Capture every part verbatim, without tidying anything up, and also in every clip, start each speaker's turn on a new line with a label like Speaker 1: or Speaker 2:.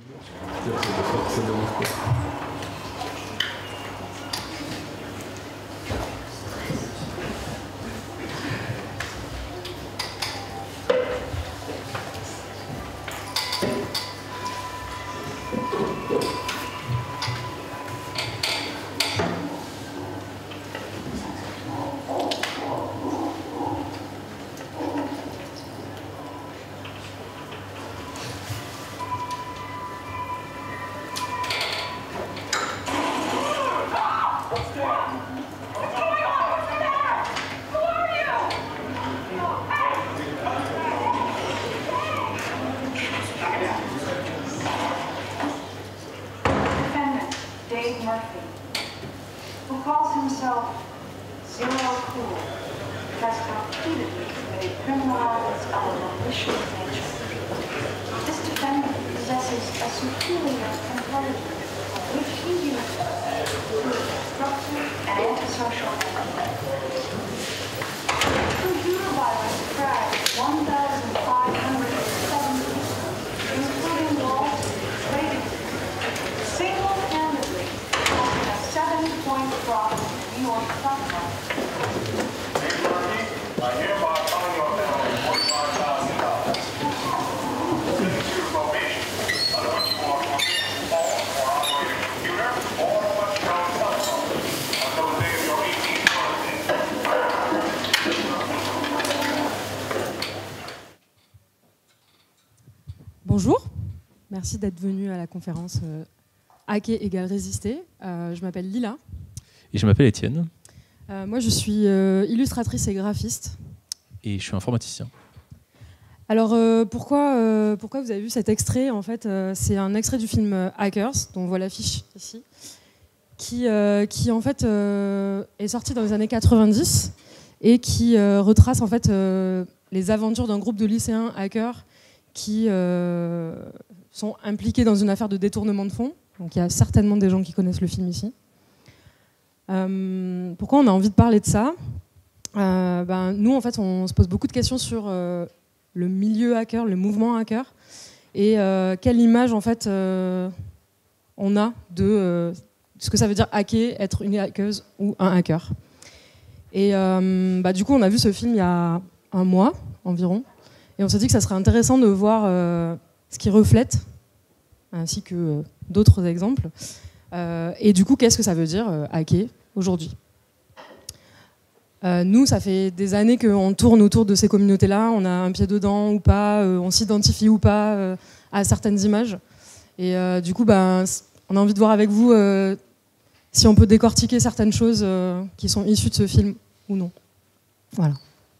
Speaker 1: Ça dérange pas.
Speaker 2: Bonjour, merci d'être venu à la conférence euh, Hacker égale résister. Euh, je m'appelle Lila.
Speaker 3: Et je m'appelle Étienne.
Speaker 2: Euh, moi, je suis euh, illustratrice et graphiste.
Speaker 3: Et je suis informaticien.
Speaker 2: Alors, euh, pourquoi, euh, pourquoi vous avez vu cet extrait? En fait, euh, c'est un extrait du film euh, Hackers, dont on voit l'affiche ici, qui, euh, qui en fait euh, est sorti dans les années quatre-vingt-dix et qui euh, retrace en fait euh, les aventures d'un groupe de lycéens hackers qui euh, sont impliqués dans une affaire de détournement de fonds. Donc il y a certainement des gens qui connaissent le film ici. Euh, pourquoi on a envie de parler de ça? euh, ben, Nous, en fait, on se pose beaucoup de questions sur euh, le milieu hacker, le mouvement hacker, et euh, quelle image en fait, euh, on a de euh, ce que ça veut dire hacker, être une hackeuse ou un hacker. Et euh, bah, du coup, on a vu ce film il y a un mois environ. Et on s'est dit que ça serait intéressant de voir euh, ce qu'il reflète, ainsi que euh, d'autres exemples. Euh, et du coup, qu'est-ce que ça veut dire euh, hacker aujourd'hui? euh, Nous, ça fait des années qu'on tourne autour de ces communautés-là. On a un pied dedans ou pas, euh, on s'identifie ou pas euh, à certaines images. Et euh, du coup, ben, on a envie de voir avec vous euh, si on peut décortiquer certaines choses euh, qui sont issues de ce film ou non. Voilà.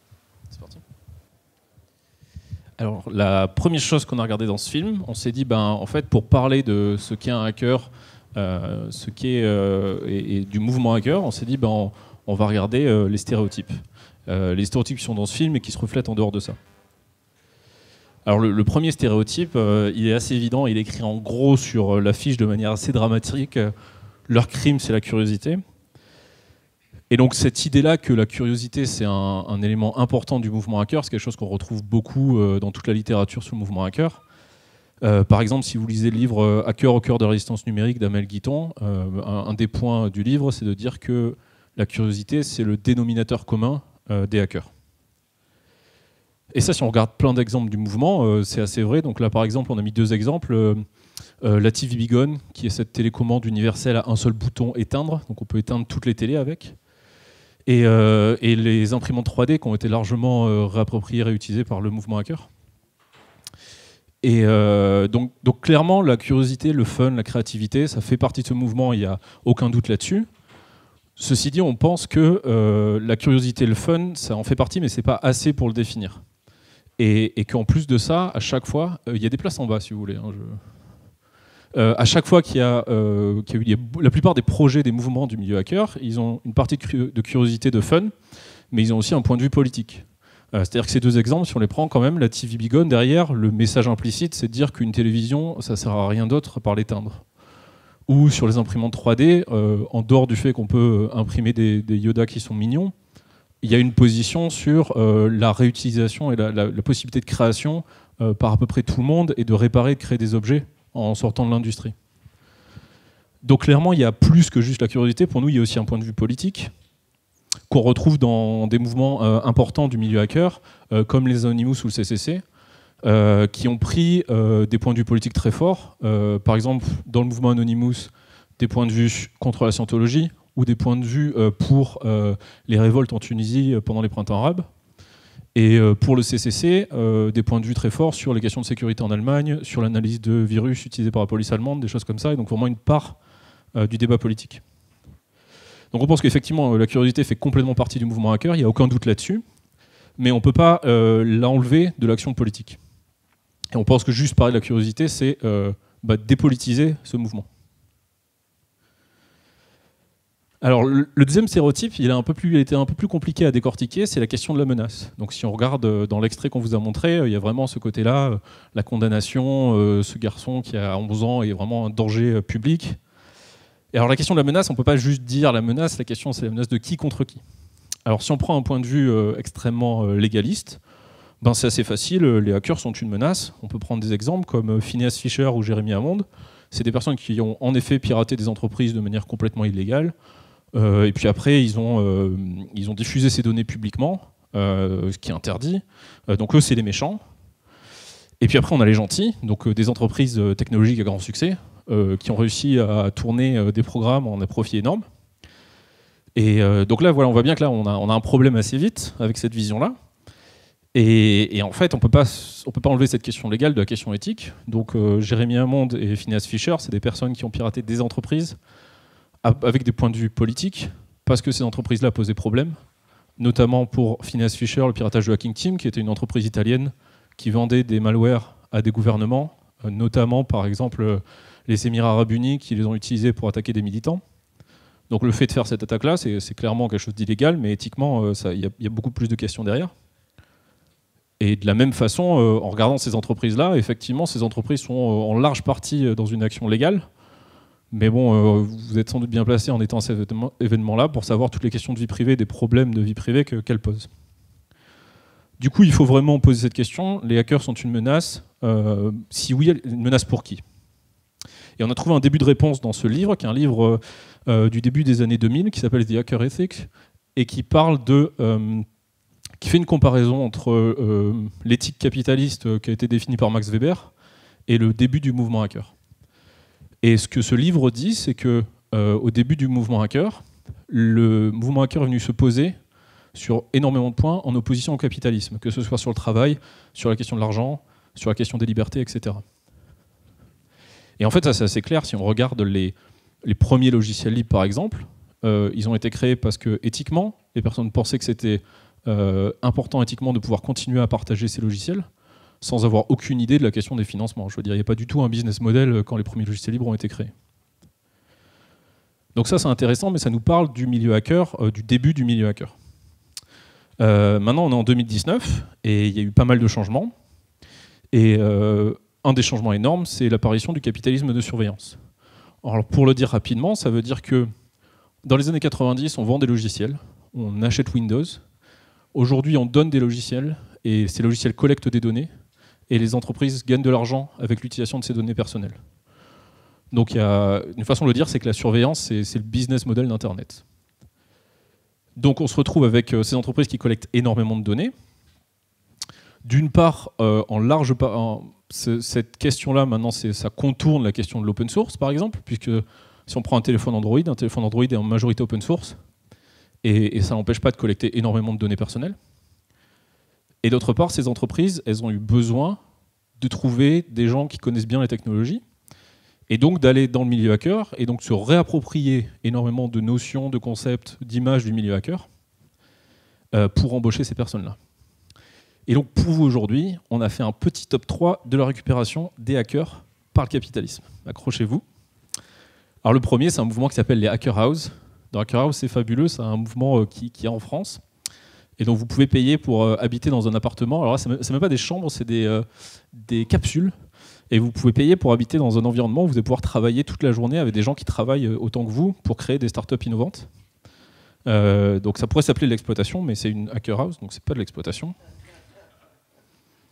Speaker 3: Alors, la première chose qu'on a regardée dans ce film, on s'est dit, ben, en fait, pour parler de ce qu'est un hacker, euh, ce qu'est euh, et, et du mouvement hacker, on s'est dit, ben, on, on va regarder euh, les stéréotypes, euh, les stéréotypes qui sont dans ce film et qui se reflètent en dehors de ça. Alors, le, le premier stéréotype, euh, il est assez évident, il est écrit en gros sur l'affiche de manière assez dramatique. Leur crime, c'est la curiosité. Et donc cette idée-là que la curiosité c'est un, un élément important du mouvement hacker, c'est quelque chose qu'on retrouve beaucoup euh, dans toute la littérature sur le mouvement hacker. Euh, par exemple, si vous lisez le livre euh, Hacker au cœur de la résistance numérique d'Amel Guiton, euh, un, un des points du livre, c'est de dire que la curiosité c'est le dénominateur commun euh, des hackers. Et ça, si on regarde plein d'exemples du mouvement, euh, c'est assez vrai. Donc là, par exemple, on a mis deux exemples. Euh, euh, la T V Bigon, qui est cette télécommande universelle à un seul bouton éteindre, donc on peut éteindre toutes les télés avec. Et, euh, et les imprimantes trois D qui ont été largement euh, réappropriées, réutilisées par le mouvement hacker. Et euh, donc, donc clairement, la curiosité, le fun, la créativité, ça fait partie de ce mouvement, il n'y a aucun doute là-dessus. Ceci dit, on pense que euh, la curiosité, le fun, ça en fait partie, mais ce n'est pas assez pour le définir. Et, et qu'en plus de ça, à chaque fois, il euh, y a des places en bas, si vous voulez. Hein, je... Euh, à chaque fois qu'il y a, euh, qu'il y a eu, il y a, la plupart des projets, des mouvements du milieu hacker, ils ont une partie de, de curiosité, de fun, mais ils ont aussi un point de vue politique. Euh, c'est-à-dire que ces deux exemples, si on les prend quand même, la T V Bigon, derrière, le message implicite, c'est de dire qu'une télévision, ça ne sert à rien d'autre par l'éteindre. Ou sur les imprimantes trois D, euh, en dehors du fait qu'on peut imprimer des, des Yoda qui sont mignons, il y a une position sur euh, la réutilisation et la, la, la possibilité de création euh, par à peu près tout le monde et de réparer, de créer des objets en sortant de l'industrie. Donc clairement, il y a plus que juste la curiosité. Pour nous, il y a aussi un point de vue politique qu'on retrouve dans des mouvements euh, importants du milieu hacker, euh, comme les Anonymous ou le C C C, euh, qui ont pris euh, des points de vue politiques très forts. Euh, par exemple, dans le mouvement Anonymous, des points de vue contre la scientologie ou des points de vue euh, pour euh, les révoltes en Tunisie pendant les printemps arabes. Et euh, pour le C C C, euh, des points de vue très forts sur les questions de sécurité en Allemagne, sur l'analyse de virus utilisés par la police allemande, des choses comme ça. Et donc vraiment une part euh, du débat politique. Donc on pense qu'effectivement, la curiosité fait complètement partie du mouvement hacker, il n'y a aucun doute là-dessus, mais on ne peut pas euh, l'enlever de l'action politique. Et on pense que juste parler de la curiosité, c'est euh, bah, dépolitiser ce mouvement. Alors le deuxième stéréotype, il a, un peu plus, il a été un peu plus compliqué à décortiquer, c'est la question de la menace. Donc si on regarde dans l'extrait qu'on vous a montré, il y a vraiment ce côté-là, la condamnation, euh, ce garçon qui a onze ans est vraiment un danger public. Et alors la question de la menace, on ne peut pas juste dire la menace, la question c'est la menace de qui contre qui. Alors si on prend un point de vue euh, extrêmement euh, légaliste, ben, c'est assez facile, les hackers sont une menace. On peut prendre des exemples comme euh, Phineas Fisher ou Jérémy Hammond. C'est des personnes qui ont en effet piraté des entreprises de manière complètement illégale. Euh, et puis après, ils ont, euh, ils ont diffusé ces données publiquement, euh, ce qui est interdit. Euh, donc eux, c'est les méchants. Et puis après, on a les gentils, donc euh, des entreprises euh, technologiques à grand succès, Euh, qui ont réussi à tourner euh, des programmes en un profit énorme. Et euh, donc là, voilà, on voit bien que là, on a, on a un problème assez vite avec cette vision-là. Et, et en fait, on peut pas, on peut pas enlever cette question légale de la question éthique. Donc euh, Jérémy Hammond et Phineas Fisher, c'est des personnes qui ont piraté des entreprises avec des points de vue politiques, parce que ces entreprises-là posaient problème, notamment pour Phineas Fisher, le piratage de Hacking Team, qui était une entreprise italienne qui vendait des malwares à des gouvernements, euh, notamment, par exemple, euh, les Émirats arabes unis qui les ont utilisés pour attaquer des militants. Donc le fait de faire cette attaque-là, c'est clairement quelque chose d'illégal, mais éthiquement, il y, y a beaucoup plus de questions derrière. Et de la même façon, euh, en regardant ces entreprises-là, effectivement, ces entreprises sont euh, en large partie dans une action légale. Mais bon, euh, vous êtes sans doute bien placé en étant à cet événement-là pour savoir toutes les questions de vie privée, des problèmes de vie privée qu'elles posent. Du coup, il faut vraiment poser cette question. Les hackers sont une menace. Euh, si oui, une menace pour qui ? Et on a trouvé un début de réponse dans ce livre, qui est un livre euh, du début des années deux mille, qui s'appelle The Hacker Ethic, et qui parle de, euh, qui fait une comparaison entre euh, l'éthique capitaliste euh, qui a été définie par Max Weber et le début du mouvement hacker. Et ce que ce livre dit, c'est que euh, au début du mouvement hacker, le mouvement hacker est venu se poser sur énormément de points en opposition au capitalisme, que ce soit sur le travail, sur la question de l'argent, sur la question des libertés, et cetera. Et en fait, ça c'est assez clair, si on regarde les, les premiers logiciels libres par exemple, euh, ils ont été créés parce que éthiquement, les personnes pensaient que c'était euh, important éthiquement de pouvoir continuer à partager ces logiciels sans avoir aucune idée de la question des financements. Je veux dire, il n'y a pas du tout un business model quand les premiers logiciels libres ont été créés. Donc ça c'est intéressant, mais ça nous parle du milieu hacker, euh, du début du milieu hacker. Euh, maintenant on est en deux mille dix-neuf et il y a eu pas mal de changements. Et euh, un des changements énormes, c'est l'apparition du capitalisme de surveillance. Alors, pour le dire rapidement, ça veut dire que dans les années quatre-vingt-dix, on vend des logiciels, on achète Windows. Aujourd'hui, on donne des logiciels et ces logiciels collectent des données et les entreprises gagnent de l'argent avec l'utilisation de ces données personnelles. Donc, il y a une façon de le dire, c'est que la surveillance, c'est le business model d'Internet. Donc, on se retrouve avec ces entreprises qui collectent énormément de données. D'une part, euh, en large part, en, cette question-là, maintenant, ça contourne la question de l'open source, par exemple, puisque si on prend un téléphone Android, un téléphone Android est en majorité open source, et, et ça n'empêche pas de collecter énormément de données personnelles. Et d'autre part, ces entreprises, elles ont eu besoin de trouver des gens qui connaissent bien les technologies, et donc d'aller dans le milieu hacker, et donc se réapproprier énormément de notions, de concepts, d'images du milieu hacker, euh, pour embaucher ces personnes-là. Et donc pour vous aujourd'hui, on a fait un petit top trois de la récupération des hackers par le capitalisme. Accrochez-vous. Alors le premier, c'est un mouvement qui s'appelle les Hacker House. Dans Hacker House, c'est fabuleux, c'est un mouvement qui, qui est en France. Et donc vous pouvez payer pour euh, habiter dans un appartement. Alors là, c'est même pas des chambres, c'est des, euh, des capsules. Et vous pouvez payer pour habiter dans un environnement où vous allez pouvoir travailler toute la journée avec des gens qui travaillent autant que vous pour créer des startups innovantes. Euh, donc ça pourrait s'appeler de l'exploitation, mais c'est une Hacker House, donc c'est pas de l'exploitation.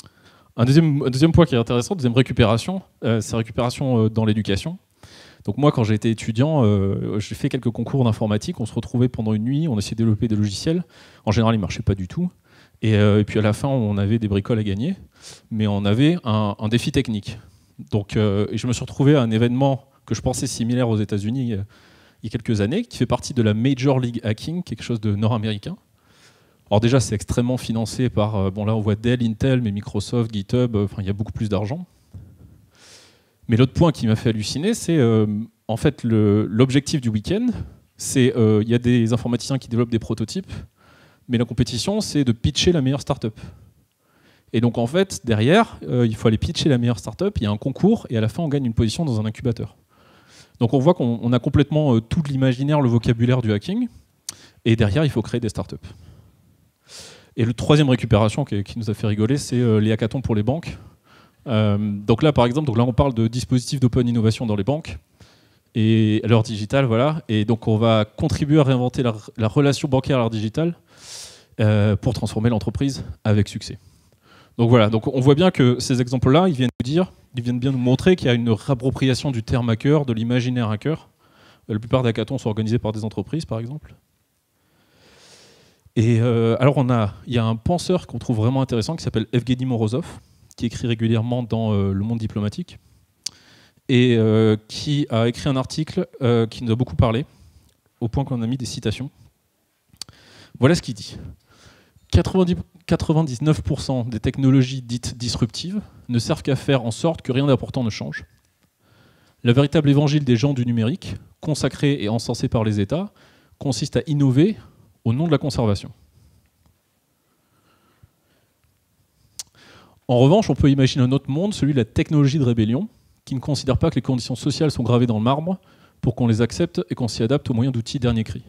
Speaker 3: Un deuxième, un deuxième point qui est intéressant, deuxième récupération, euh, c'est récupération euh, dans l'éducation. Donc moi, quand j'ai été étudiant, euh, j'ai fait quelques concours d'informatique. On se retrouvait pendant une nuit, on essayait de développer des logiciels. En général, ils ne marchaient pas du tout. Et, euh, et puis à la fin, on avait des bricoles à gagner, mais on avait un, un défi technique. Donc, euh, et je me suis retrouvé à un événement que je pensais similaire aux États-Unis euh, il y a quelques années, qui fait partie de la Major League Hacking, quelque chose de nord-américain. Alors déjà, c'est extrêmement financé par, euh, bon là on voit Dell, Intel, mais Microsoft, GitHub, enfin euh, il y a beaucoup plus d'argent. Mais l'autre point qui m'a fait halluciner, c'est euh, en fait l'objectif du week-end, c'est il euh, y a des informaticiens qui développent des prototypes, mais la compétition, c'est de pitcher la meilleure startup. Et donc en fait, derrière, euh, il faut aller pitcher la meilleure startup, il y a un concours, et à la fin, on gagne une position dans un incubateur. Donc on voit qu'on a complètement euh, tout l'imaginaire, le vocabulaire du hacking, et derrière, il faut créer des startups. Et le troisième récupération qui, qui nous a fait rigoler, c'est euh, les hackathons pour les banques. Euh, donc là, par exemple, donc là, on parle de dispositifs d'open innovation dans les banques et à l'heure digitale, voilà. Et donc, on va contribuer à réinventer la, la relation bancaire à l'heure digitale euh, pour transformer l'entreprise avec succès. Donc voilà. Donc on voit bien que ces exemples-là, ils viennent nous dire, ils viennent bien nous montrer qu'il y a une réappropriation du terme hacker, de l'imaginaire hacker. La plupart des hackathons sont organisés par des entreprises, par exemple. Et euh, alors, on a, il y a un penseur qu'on trouve vraiment intéressant qui s'appelle Evgeny Morozov, qui écrit régulièrement dans euh, Le Monde diplomatique, et euh, qui a écrit un article euh, qui nous a beaucoup parlé, au point qu'on a mis des citations. Voilà ce qu'il dit. quatre-vingt-dix-neuf pour cent des technologies dites disruptives ne servent qu'à faire en sorte que rien d'important ne change. Le véritable évangile des gens du numérique, consacré et encensé par les États, consiste à innover au nom de la conservation. En revanche, on peut imaginer un autre monde, celui de la technologie de rébellion, qui ne considère pas que les conditions sociales sont gravées dans le marbre pour qu'on les accepte et qu'on s'y adapte au moyen d'outils dernier cri.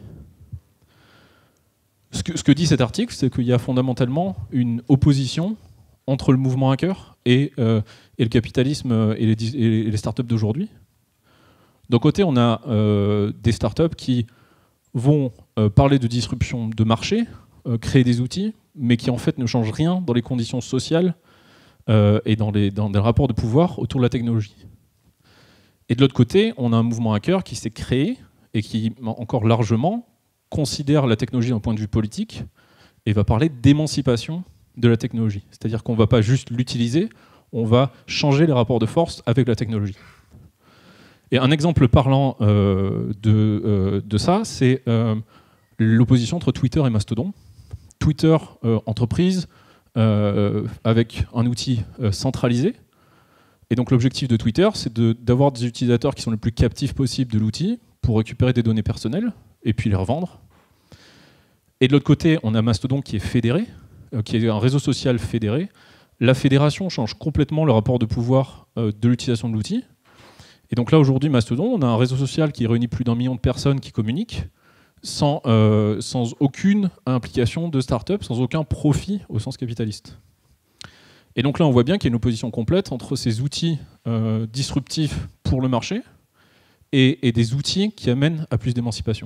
Speaker 3: Ce que, ce que dit cet article, c'est qu'il y a fondamentalement une opposition entre le mouvement hacker et, euh, et le capitalisme et les, et les startups d'aujourd'hui. D'un côté, on a euh, des startups qui vont euh, parler de disruption de marché, euh, créer des outils, mais qui en fait ne changent rien dans les conditions sociales euh, et dans les, dans les rapports de pouvoir autour de la technologie. Et de l'autre côté, on a un mouvement hacker qui s'est créé et qui, encore largement, considère la technologie d'un point de vue politique et va parler d'émancipation de la technologie. C'est-à-dire qu'on ne va pas juste l'utiliser, on va changer les rapports de force avec la technologie. Et un exemple parlant euh, de, euh, de ça, c'est euh, l'opposition entre Twitter et Mastodon. Twitter, euh, entreprise, euh, avec un outil euh, centralisé. Et donc l'objectif de Twitter, c'est de, d'avoir des utilisateurs qui sont le plus captifs possible de l'outil pour récupérer des données personnelles et puis les revendre. Et de l'autre côté, on a Mastodon qui est fédéré, euh, qui est un réseau social fédéré. La fédération change complètement le rapport de pouvoir euh, de l'utilisation de l'outil. Et donc là, aujourd'hui, Mastodon, on a un réseau social qui réunit plus d'un million de personnes qui communiquent sans, euh, sans aucune implication de start-up, sans aucun profit au sens capitaliste. Et donc là, on voit bien qu'il y a une opposition complète entre ces outils euh, disruptifs pour le marché et, et des outils qui amènent à plus d'émancipation.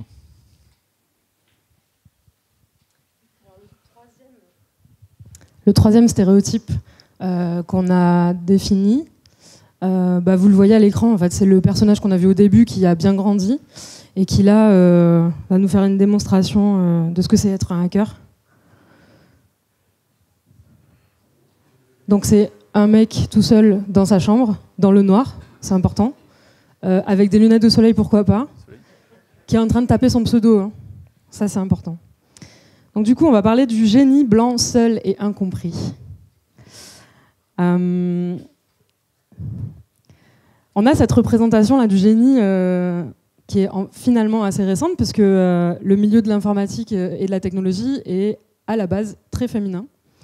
Speaker 2: Le troisième stéréotype euh, qu'on a défini, Euh, bah, vous le voyez à l'écran, en fait, c'est le personnage qu'on a vu au début qui a bien grandi et qui là euh, va nous faire une démonstration euh, de ce que c'est être un hacker. Donc c'est un mec tout seul dans sa chambre, dans le noir, c'est important, euh, avec des lunettes de soleil pourquoi pas, qui est en train de taper son pseudo. Hein. Ça c'est important. Donc du coup on va parler du génie blanc seul et incompris. Euh, On a cette représentation là du génie euh, qui est en, finalement assez récente parce que euh, le milieu de l'informatique et de la technologie est à la base très féminin.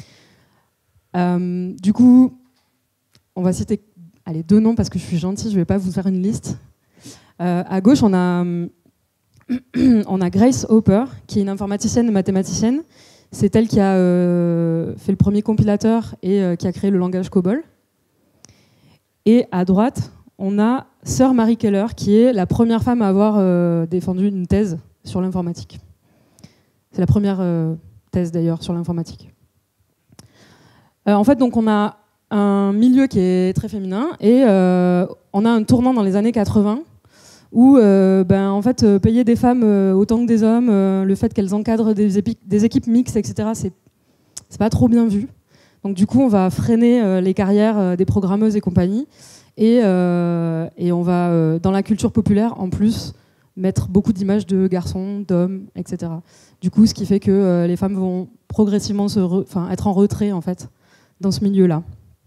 Speaker 2: Euh, du coup, on va citer allez, deux noms parce que je suis gentille, je ne vais pas vous faire une liste. Euh, à gauche, on a, on a Grace Hopper, qui est une informaticienne et mathématicienne. C'est elle qui a euh, fait le premier compilateur et euh, qui a créé le langage COBOL. Et à droite, on a Sœur Marie Keller, qui est la première femme à avoir euh, défendu une thèse sur l'informatique. C'est la première euh, thèse d'ailleurs sur l'informatique. Euh, en fait, donc on a un milieu qui est très féminin et euh, on a un tournant dans les années quatre-vingts où euh, ben, en fait, euh, payer des femmes euh, autant que des hommes, euh, le fait qu'elles encadrent des, épi- des équipes mixtes, et cetera, c'est, c'est pas trop bien vu. Donc du coup, on va freiner euh, les carrières euh, des programmeuses et compagnie et, euh, et on va, euh, dans la culture populaire, en plus, mettre beaucoup d'images de garçons, d'hommes, et cetera. Du coup, ce qui fait que euh, les femmes vont progressivement se re- enfin, être en retrait, en fait, dans ce milieu-là.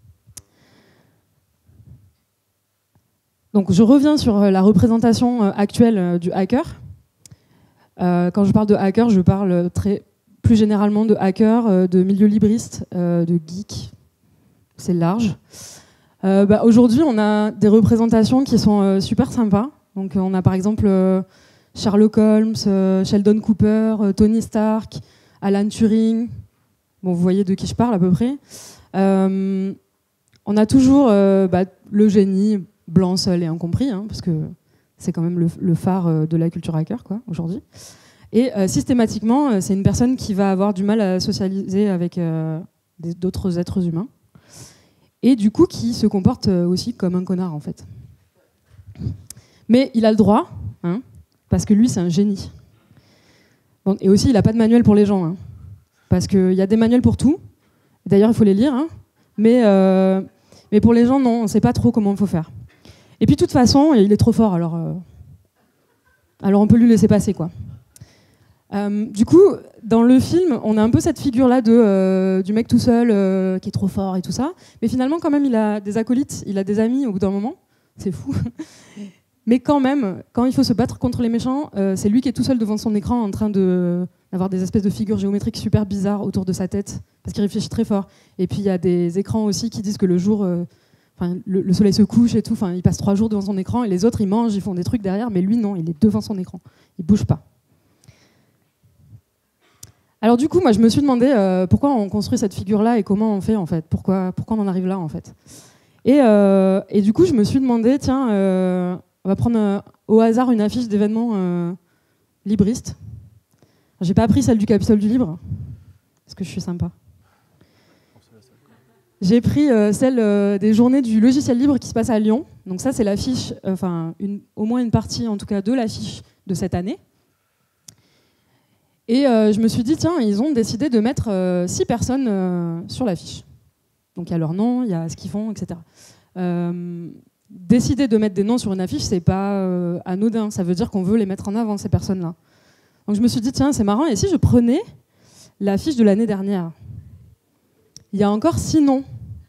Speaker 2: Donc, je reviens sur la représentation actuelle du hacker. Euh, quand je parle de hacker, je parle très, plus généralement de hacker, de milieu libriste, de geek. C'est large. Euh, bah, aujourd'hui, on a des représentations qui sont euh, super sympas. Donc, on a par exemple euh, Sherlock Holmes, euh, Sheldon Cooper, euh, Tony Stark, Alan Turing. Bon, vous voyez de qui je parle à peu près. Euh, on a toujours euh, bah, le génie blanc, seul et incompris, hein, parce que c'est quand même le, le phare de la culture hacker, quoi, aujourd'hui. Et euh, systématiquement, euh, c'est une personne qui va avoir du mal à socialiser avec euh, des, d'autres êtres humains, et du coup qui se comporte euh, aussi comme un connard, en fait. Mais il a le droit, hein, parce que lui, c'est un génie. Bon, et aussi, il n'a pas de manuel pour les gens, hein, parce qu'il y a des manuels pour tout. D'ailleurs, il faut les lire, hein, mais, euh, mais pour les gens, non, on ne sait pas trop comment il faut faire. Et puis, de toute façon, il est trop fort, alors, euh, alors on peut lui laisser passer, quoi. Euh, du coup, dans le film, on a un peu cette figure-là de, euh, du mec tout seul euh, qui est trop fort et tout ça. Mais finalement, quand même, il a des acolytes, il a des amis au bout d'un moment. C'est fou. Mais quand même, quand il faut se battre contre les méchants, euh, c'est lui qui est tout seul devant son écran en train de, d'avoir des espèces de figures géométriques super bizarres autour de sa tête, parce qu'il réfléchit très fort. Et puis il y a des écrans aussi qui disent que le jour, euh, le, le soleil se couche et tout, il passe trois jours devant son écran, et les autres, ils mangent, ils font des trucs derrière, mais lui, non, il est devant son écran. Il bouge pas. Alors du coup, moi, je me suis demandé euh, pourquoi on construit cette figure-là et comment on fait, en fait. Pourquoi, pourquoi on en arrive là, en fait. Et, euh, et du coup, je me suis demandé, tiens... Euh, on va prendre euh, au hasard une affiche d'événements euh, libristes. J'ai pas pris celle du Capitole du Libre, parce que je suis sympa. J'ai pris euh, celle euh, des journées du logiciel libre qui se passe à Lyon. Donc ça, c'est l'affiche, enfin, euh, au moins une partie, en tout cas, de l'affiche de cette année. Et euh, je me suis dit, tiens, ils ont décidé de mettre euh, six personnes euh, sur l'affiche. Donc il y a leur nom, il y a ce qu'ils font, et cetera. Euh, Décider de mettre des noms sur une affiche, c'est pas euh, anodin. Ça veut dire qu'on veut les mettre en avant, ces personnes-là. Donc je me suis dit, tiens, c'est marrant. Et si je prenais l'affiche de l'année dernière? Il y a encore six noms.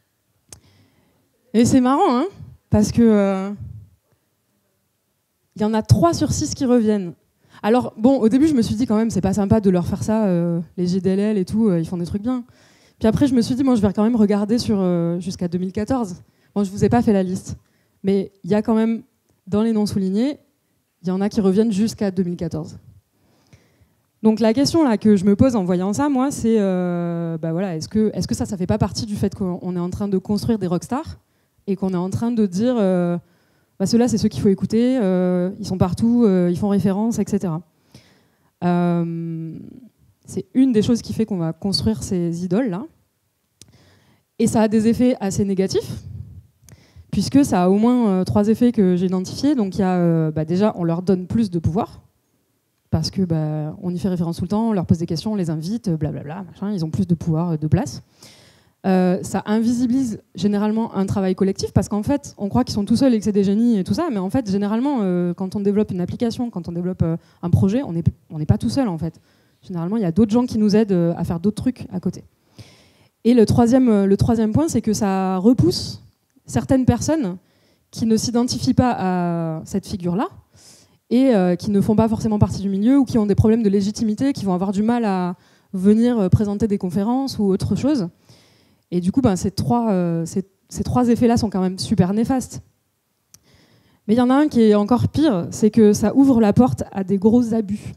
Speaker 2: Et c'est marrant, hein, parce que euh, il y en a trois sur six qui reviennent. Alors, bon, au début, je me suis dit quand même, c'est pas sympa de leur faire ça, euh, les G D L L et tout, euh, ils font des trucs bien. Puis après, je me suis dit, moi, je vais quand même regarder sur, euh, jusqu'à deux mille quatorze. Bon, je vous ai pas fait la liste. Mais il y a quand même, dans les noms soulignés, il y en a qui reviennent jusqu'à deux mille quatorze. Donc la question là, que je me pose en voyant ça, moi, c'est euh, bah voilà, est-ce que, est-ce que ça, ça fait pas partie du fait qu'on est en train de construire des rockstars et qu'on est en train de dire, euh, bah ceux-là, c'est ceux qu'il faut écouter, euh, ils sont partout, euh, ils font référence, et cetera. Euh, c'est une des choses qui fait qu'on va construire ces idoles-là. Et ça a des effets assez négatifs, puisque ça a au moins euh, trois effets que j'ai identifiés. Donc il y a euh, bah, déjà, on leur donne plus de pouvoir, parce que bah, on y fait référence tout le temps, on leur pose des questions, on les invite, blablabla, machin, ils ont plus de pouvoir, de place. Euh, ça invisibilise généralement un travail collectif, parce qu'en fait, on croit qu'ils sont tout seuls et que c'est des génies et tout ça, mais en fait, généralement, euh, quand on développe une application, quand on développe euh, un projet, on n'est on n'est pas tout seul, en fait. Généralement, il y a d'autres gens qui nous aident euh, à faire d'autres trucs à côté. Et le troisième, euh, le troisième point, c'est que ça repousse certaines personnes qui ne s'identifient pas à cette figure-là et euh, qui ne font pas forcément partie du milieu ou qui ont des problèmes de légitimité, qui vont avoir du mal à venir euh, présenter des conférences ou autre chose. Et du coup, ben, ces, trois, euh, ces, ces trois effets-là sont quand même super néfastes. Mais il y en a un qui est encore pire, c'est que ça ouvre la porte à des gros abus.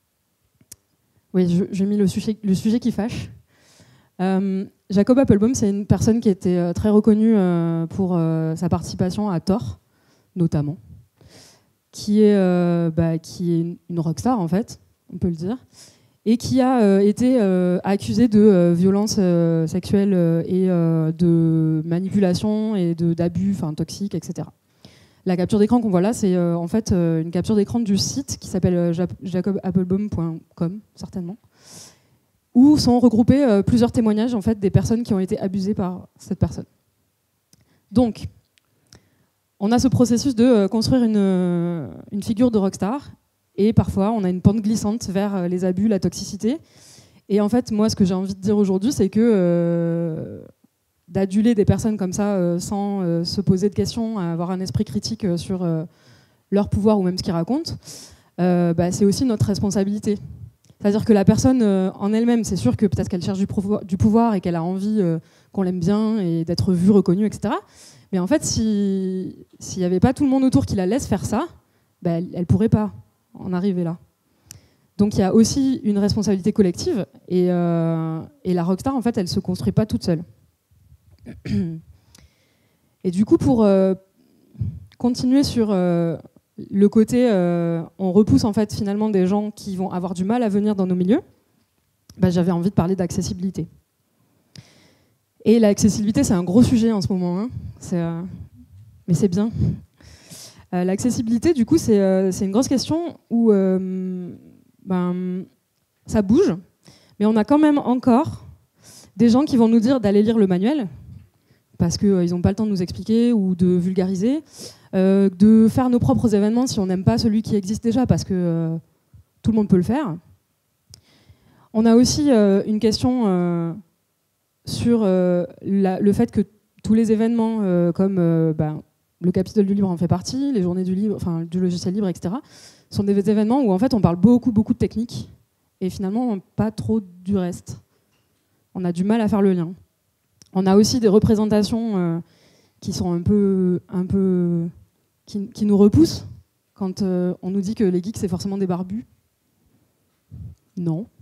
Speaker 2: Oui, j'ai mis le sujet, le sujet qui fâche. Euh, Jacob Appelbaum, c'est une personne qui était euh, très reconnue euh, pour euh, sa participation à Tor, notamment, qui est, euh, bah, qui est une rockstar, en fait, on peut le dire. et qui a euh, été euh, accusé de euh, violences euh, sexuelles euh, et euh, de manipulation et d'abus toxiques, et cetera. La capture d'écran qu'on voit là, c'est euh, en fait euh, une capture d'écran du site qui s'appelle euh, jacob appelbaum point com, certainement, où sont regroupés euh, plusieurs témoignages en fait, des personnes qui ont été abusées par cette personne. Donc, on a ce processus de euh, construire une, euh, une figure de rockstar, et parfois on a une pente glissante vers euh, les abus, la toxicité. Et en fait, moi, ce que j'ai envie de dire aujourd'hui, c'est que euh, d'aduler des personnes comme ça euh, sans euh, se poser de questions, avoir un esprit critique euh, sur euh, leur pouvoir ou même ce qu'ils racontent, euh, bah, c'est aussi notre responsabilité. C'est-à-dire que la personne euh, en elle-même, c'est sûr que peut-être qu'elle cherche du, du pouvoir et qu'elle a envie euh, qu'on l'aime bien et d'être vue, reconnue, et cetera. Mais en fait, s'il n'y avait pas tout le monde autour qui la laisse faire ça, bah, elle ne pourrait pas en arriver là. Donc il y a aussi une responsabilité collective et, euh, et la rockstar, en fait, elle ne se construit pas toute seule. Et du coup, pour euh, continuer sur euh, le côté, euh, on repousse en fait finalement des gens qui vont avoir du mal à venir dans nos milieux, bah, j'avais envie de parler d'accessibilité. Et l'accessibilité, c'est un gros sujet en ce moment, hein. Euh, mais c'est bien. Euh, l'accessibilité, du coup, c'est euh, une grosse question où euh, ben, ça bouge, mais on a quand même encore des gens qui vont nous dire d'aller lire le manuel, parce qu'ils euh, n'ont pas le temps de nous expliquer ou de vulgariser, euh, de faire nos propres événements si on n'aime pas celui qui existe déjà, parce que euh, tout le monde peut le faire. On a aussi euh, une question euh, sur euh, la, le fait que tous les événements euh, comme euh, ben, le Capitole du Libre en fait partie, les journées du, libre, enfin, du logiciel libre, et cetera, sont des événements où en fait on parle beaucoup, beaucoup de technique et finalement pas trop du reste. On a du mal à faire le lien. On a aussi des représentations euh, qui sont un peu, un peu qui, qui nous repoussent quand euh, on nous dit que les geeks c'est forcément des barbus. Non.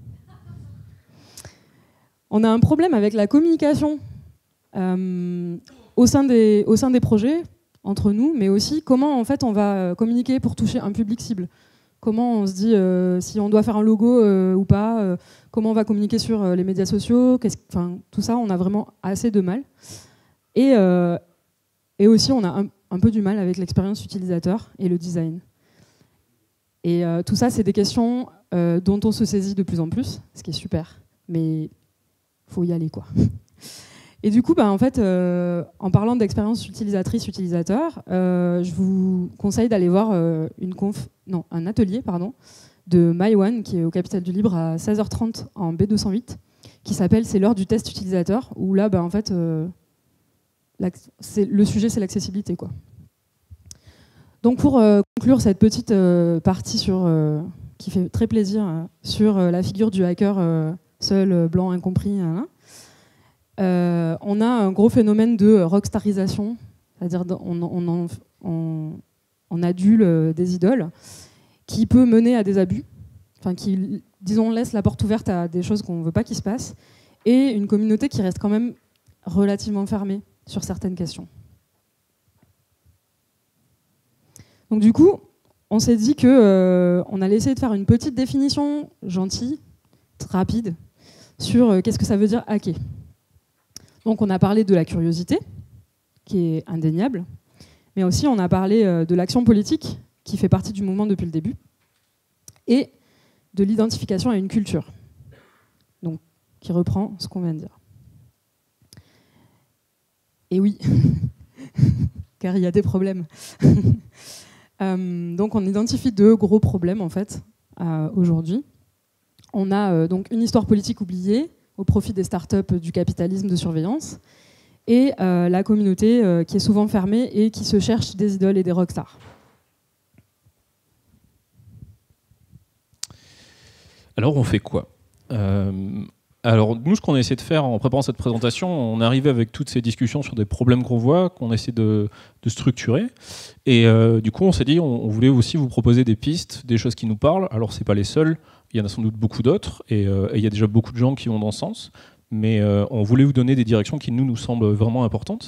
Speaker 2: On a un problème avec la communication euh, au sein des, au sein des projets entre nous, mais aussi comment en fait on va communiquer pour toucher un public cible. Comment on se dit euh, si on doit faire un logo euh, ou pas, euh, comment on va communiquer sur euh, les médias sociaux, enfin, tout ça, on a vraiment assez de mal. Et, euh, et aussi, on a un, un peu du mal avec l'expérience utilisateur et le design. Et euh, tout ça, c'est des questions euh, dont on se saisit de plus en plus, ce qui est super, mais il faut y aller, quoi. Et du coup, bah, en fait, euh, en parlant d'expérience utilisatrice-utilisateur, euh, je vous conseille d'aller voir euh, une conf, non, un atelier pardon, de MyOne, qui est au Capitole du Libre à seize heures trente en B deux cent huit, qui s'appelle « C'est l'heure du test utilisateur », où là, bah, en fait, euh, le sujet, c'est l'accessibilité, quoi. Donc pour euh, conclure cette petite euh, partie sur, euh, qui fait très plaisir euh, sur euh, la figure du hacker euh, seul, euh, blanc, incompris, hein, Euh, on a un gros phénomène de rockstarisation, c'est-à-dire on, on, on, on adule des idoles, qui peut mener à des abus, enfin qui, disons, laisse la porte ouverte à des choses qu'on ne veut pas qu'il se passe, et une communauté qui reste quand même relativement fermée sur certaines questions. Donc du coup, on s'est dit qu'on euh, allait essayer de faire une petite définition gentille, rapide, sur euh, qu'est-ce que ça veut dire hacker. Donc on a parlé de la curiosité, qui est indéniable, mais aussi on a parlé de l'action politique, qui fait partie du mouvement depuis le début, et de l'identification à une culture, donc, qui reprend ce qu'on vient de dire. Et oui, car il y a des problèmes. euh, donc on identifie deux gros problèmes en fait, euh, aujourd'hui. On a euh, donc une histoire politique oubliée, au profit des startups du capitalisme de surveillance, et euh, la communauté euh, qui est souvent fermée et qui se cherche des idoles et des rockstars.
Speaker 3: Alors on fait quoi ? euh, Alors nous, ce qu'on a essayé de faire en préparant cette présentation, on est arrivé avec toutes ces discussions sur des problèmes qu'on voit, qu'on essaie de, de structurer, et euh, du coup on s'est dit on, on voulait aussi vous proposer des pistes, des choses qui nous parlent. Alors c'est pas les seuls, il y en a sans doute beaucoup d'autres, et il euh, y a déjà beaucoup de gens qui vont dans ce sens, mais euh, on voulait vous donner des directions qui nous, nous semblent vraiment importantes.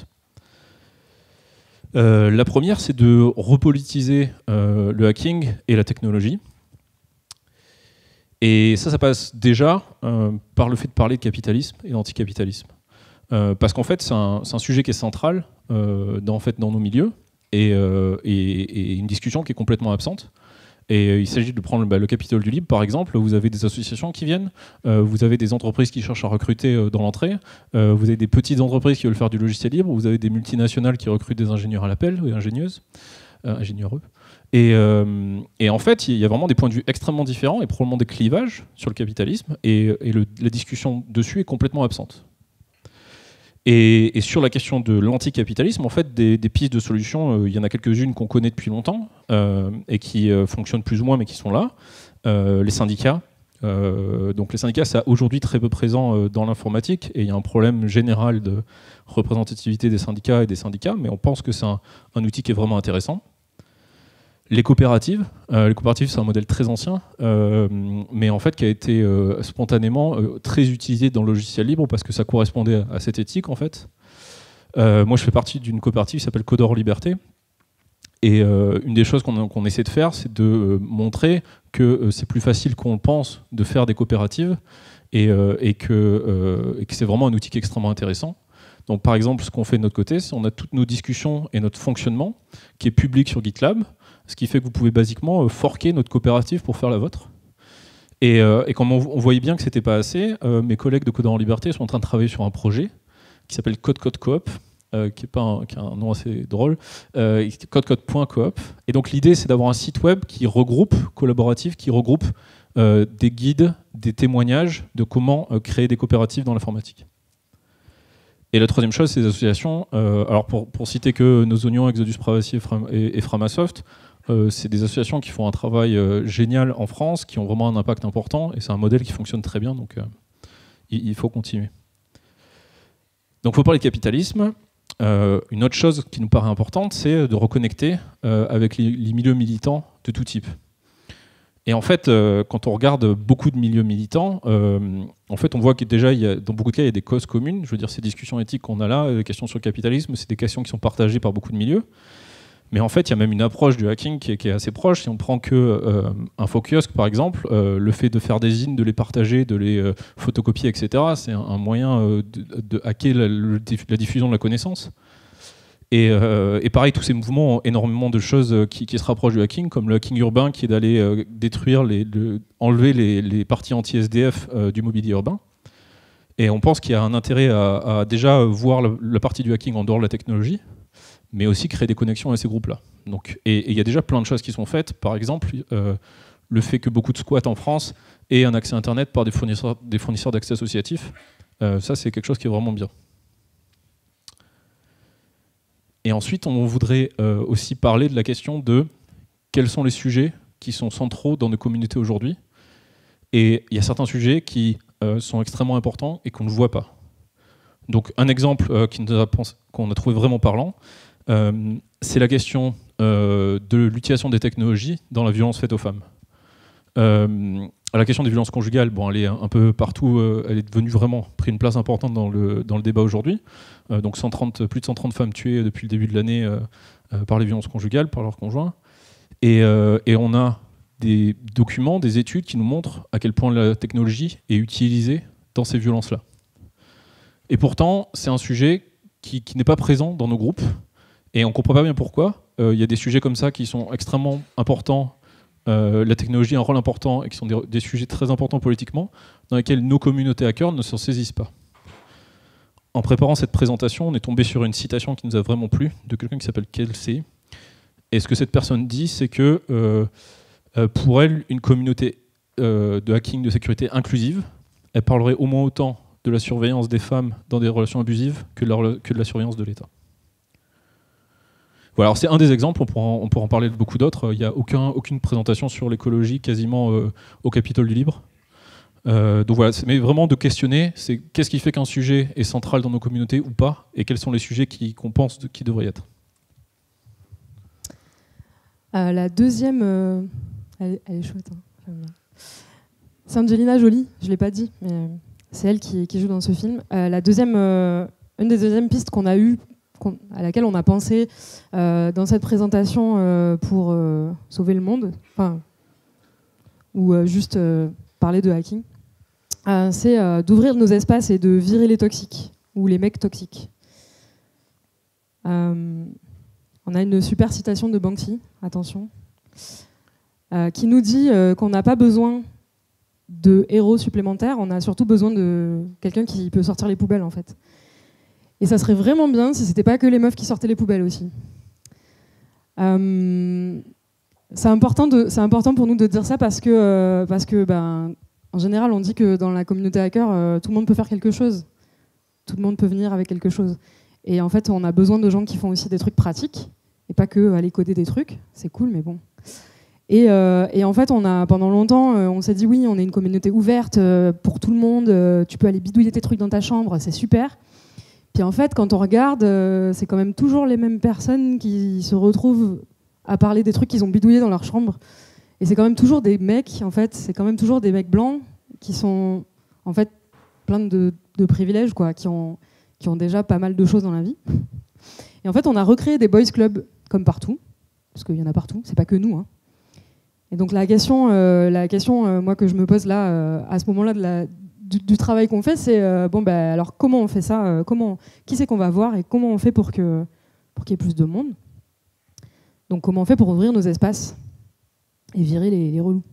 Speaker 3: Euh, la première, c'est de repolitiser euh, le hacking et la technologie. Et ça, ça passe déjà euh, par le fait de parler de capitalisme et d'anticapitalisme. Euh, parce qu'en fait, c'est un, c'est un sujet qui est central euh, dans, en fait, dans nos milieux, et, euh, et, et une discussion qui est complètement absente. Et euh, il s'agit de prendre bah, le Capitole du Libre, par exemple. Vous avez des associations qui viennent, euh, vous avez des entreprises qui cherchent à recruter euh, dans l'entrée, euh, vous avez des petites entreprises qui veulent faire du logiciel libre, vous avez des multinationales qui recrutent des ingénieurs à l'appel, et ingénieuses, euh, ingénieureux. Et, euh, et en fait, il y a vraiment des points de vue extrêmement différents et probablement des clivages sur le capitalisme, et, et le, la discussion dessus est complètement absente. Et, et sur la question de l'anticapitalisme, en fait, des, des pistes de solutions, euh, il y en a quelques-unes qu'on connaît depuis longtemps euh, et qui euh, fonctionnent plus ou moins, mais qui sont là. Euh, les syndicats. Euh, donc les syndicats, c'est aujourd'hui très peu présent euh, dans l'informatique, et il y a un problème général de représentativité des syndicats et des syndicats, mais on pense que c'est un, un outil qui est vraiment intéressant. Les coopératives, euh, les coopératives c'est un modèle très ancien, euh, mais en fait qui a été euh, spontanément euh, très utilisé dans le logiciel libre parce que ça correspondait à, à cette éthique en fait. Euh, moi je fais partie d'une coopérative qui s'appelle Codor Liberté, et euh, une des choses qu'on qu'on essaie de faire, c'est de euh, montrer que euh, c'est plus facile qu'on le pense de faire des coopératives, et, euh, et que, euh, et que c'est vraiment un outil qui est extrêmement intéressant. Donc par exemple, ce qu'on fait de notre côté, c'est on a toutes nos discussions et notre fonctionnement qui est public sur GitLab, ce qui fait que vous pouvez basiquement euh, forker notre coopérative pour faire la vôtre. Et, euh, et comme on, on voyait bien que c'était pas assez, euh, mes collègues de Codeur en Liberté sont en train de travailler sur un projet qui s'appelle Code Code Coop, euh, qui, est pas un, qui a un nom assez drôle, euh, code code point coop. Et donc l'idée, c'est d'avoir un site web qui regroupe, collaboratif, qui regroupe euh, des guides, des témoignages de comment euh, créer des coopératives dans l'informatique. Et la troisième chose, c'est les associations. Euh, alors pour, pour citer que Nos Oignons, Exodus Privacy et, Fram et, et Framasoft, euh, c'est des associations qui font un travail euh, génial en France, qui ont vraiment un impact important, et c'est un modèle qui fonctionne très bien, donc euh, il, il faut continuer. Donc il faut parler de capitalisme. Euh, une autre chose qui nous paraît importante, c'est de reconnecter euh, avec les, les milieux militants de tout type. Et en fait, euh, quand on regarde beaucoup de milieux militants, euh, en fait, on voit que déjà, il y a, dans beaucoup de cas, il y a des causes communes. Je veux dire, ces discussions éthiques qu'on a là, les questions sur le capitalisme, c'est des questions qui sont partagées par beaucoup de milieux. Mais en fait, il y a même une approche du hacking qui est, qui est assez proche. Si on prend que euh, InfoKiosque, par exemple, euh, le fait de faire des zines, de les partager, de les euh, photocopier, et cetera, c'est un, un moyen euh, de, de hacker la, le, la diffusion de la connaissance. Et, euh, et pareil, tous ces mouvements ont énormément de choses qui, qui se rapprochent du hacking, comme le hacking urbain qui est d'aller euh, détruire, les, le, enlever les, les parties anti-S D F euh, du mobilier urbain. Et on pense qu'il y a un intérêt à, à déjà voir la, la partie du hacking en dehors de la technologie, mais aussi créer des connexions avec ces groupes-là. Donc, et il y a déjà plein de choses qui sont faites. Par exemple, euh, le fait que beaucoup de squats en France aient un accès Internet par des fournisseurs, des fournisseurs d'accès associatifs, euh, ça c'est quelque chose qui est vraiment bien. Et ensuite, on voudrait euh, aussi parler de la question de quels sont les sujets qui sont centraux dans nos communautés aujourd'hui. Et il y a certains sujets qui euh, sont extrêmement importants et qu'on ne voit pas. Donc un exemple euh, qu'on a, a trouvé vraiment parlant, euh, c'est la question euh, de l'utilisation des technologies dans la violence faite aux femmes. Euh, la question des violences conjugales, bon, elle est un peu partout, euh, elle est devenue vraiment pris une place importante dans le, dans le débat aujourd'hui. Euh, donc cent trente, plus de cent trente femmes tuées depuis le début de l'année euh, euh, par les violences conjugales, par leurs conjoints. Et, euh, et on a des documents, des études qui nous montrent à quel point la technologie est utilisée dans ces violences-là. Et pourtant, c'est un sujet qui, qui n'est pas présent dans nos groupes, et on ne comprend pas bien pourquoi. Il euh, y a des sujets comme ça qui sont extrêmement importants, euh, la technologie a un rôle important, et qui sont des, des sujets très importants politiquement, dans lesquels nos communautés hackers ne s'en saisissent pas. En préparant cette présentation, on est tombé sur une citation qui nous a vraiment plu, de quelqu'un qui s'appelle Kelsey. Et ce que cette personne dit, c'est que euh, euh, pour elle, une communauté euh, de hacking de sécurité inclusive, elle parlerait au moins autant de la surveillance des femmes dans des relations abusives que de la, que de la surveillance de l'État. Voilà, c'est un des exemples, on pourra, en, on pourra en parler de beaucoup d'autres. Il n'y a aucun, aucune présentation sur l'écologie quasiment euh, au Capitole du Libre. Euh, donc voilà, mais vraiment de questionner, c'est qu'est-ce qui fait qu'un sujet est central dans nos communautés ou pas, et quels sont les sujets qui, qu'on pense qui devraient y être.
Speaker 2: Euh, la deuxième, euh, elle, elle est chouette. Hein, c'est Angelina Jolie, je ne l'ai pas dit, mais c'est elle qui, qui joue dans ce film. Euh, la deuxième, euh, une des deuxièmes pistes qu'on a eues, qu'on, à laquelle on a pensé euh, dans cette présentation euh, pour euh, sauver le monde, enfin, ou euh, juste euh, par parler de hacking. Euh, c'est euh, d'ouvrir nos espaces et de virer les toxiques, ou les mecs toxiques. Euh, on a une super citation de Banksy, attention, euh, qui nous dit euh, qu'on n'a pas besoin de héros supplémentaires, on a surtout besoin de quelqu'un qui peut sortir les poubelles, en fait. Et ça serait vraiment bien si c'était pas que les meufs qui sortaient les poubelles aussi. Euh, c'est important, de, c'est important pour nous de dire ça parce que, euh, parce que ben, en général, on dit que dans la communauté hacker, euh, tout le monde peut faire quelque chose. Tout le monde peut venir avec quelque chose. Et en fait, on a besoin de gens qui font aussi des trucs pratiques et pas que aller coder des trucs. C'est cool, mais bon. Et, euh, et en fait, on a, pendant longtemps, euh, on s'est dit oui, on est une communauté ouverte euh, pour tout le monde. Euh, tu peux aller bidouiller tes trucs dans ta chambre, c'est super. Puis en fait, quand on regarde, euh, c'est quand même toujours les mêmes personnes qui se retrouvent à parler des trucs qu'ils ont bidouillés dans leur chambre. Et c'est quand même toujours des mecs, en fait, c'est quand même toujours des mecs blancs qui sont en fait plein de, de privilèges, quoi, qui ont, qui ont déjà pas mal de choses dans la vie. Et en fait, on a recréé des boys clubs comme partout, parce qu'il y en a partout, c'est pas que nous, hein. Et donc la question, euh, la question euh, moi, que je me pose là, euh, à ce moment-là de la, du, du travail qu'on fait, c'est euh, bon, bah, alors comment on fait ça, euh, comment, qui c'est qu'on va voir et comment on fait pour, que, pour qu'il y ait plus de monde. Donc comment on fait pour ouvrir nos espaces et virer les, les relous.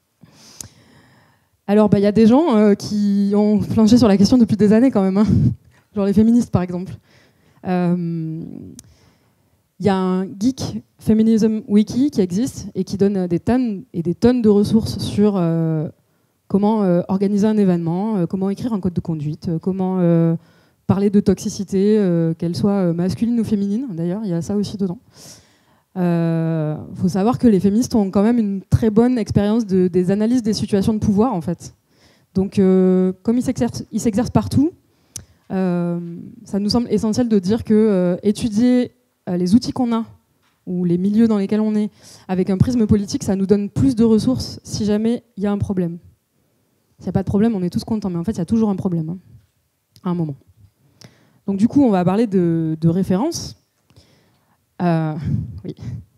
Speaker 2: Alors il bah, y a des gens euh, qui ont planché sur la question depuis des années quand même, hein. Genre les féministes par exemple. Il euh, y a un Geek Feminism Wiki qui existe et qui donne des tonnes et des tonnes de ressources sur euh, comment euh, organiser un événement, euh, comment écrire un code de conduite, euh, comment euh, parler de toxicité, euh, qu'elle soit masculine ou féminine. D'ailleurs, il y a ça aussi dedans. Il euh, faut savoir que les féministes ont quand même une très bonne expérience de, des analyses des situations de pouvoir, en fait. Donc, euh, comme ils s'exercent, ils s'exercent partout, euh, ça nous semble essentiel de dire que euh, étudier euh, les outils qu'on a ou les milieux dans lesquels on est avec un prisme politique, ça nous donne plus de ressources si jamais il y a un problème. S'il n'y a pas de problème, on est tous contents, mais en fait, il y a toujours un problème, hein, à un moment. Donc, du coup, on va parler de, de références. Euh, oui.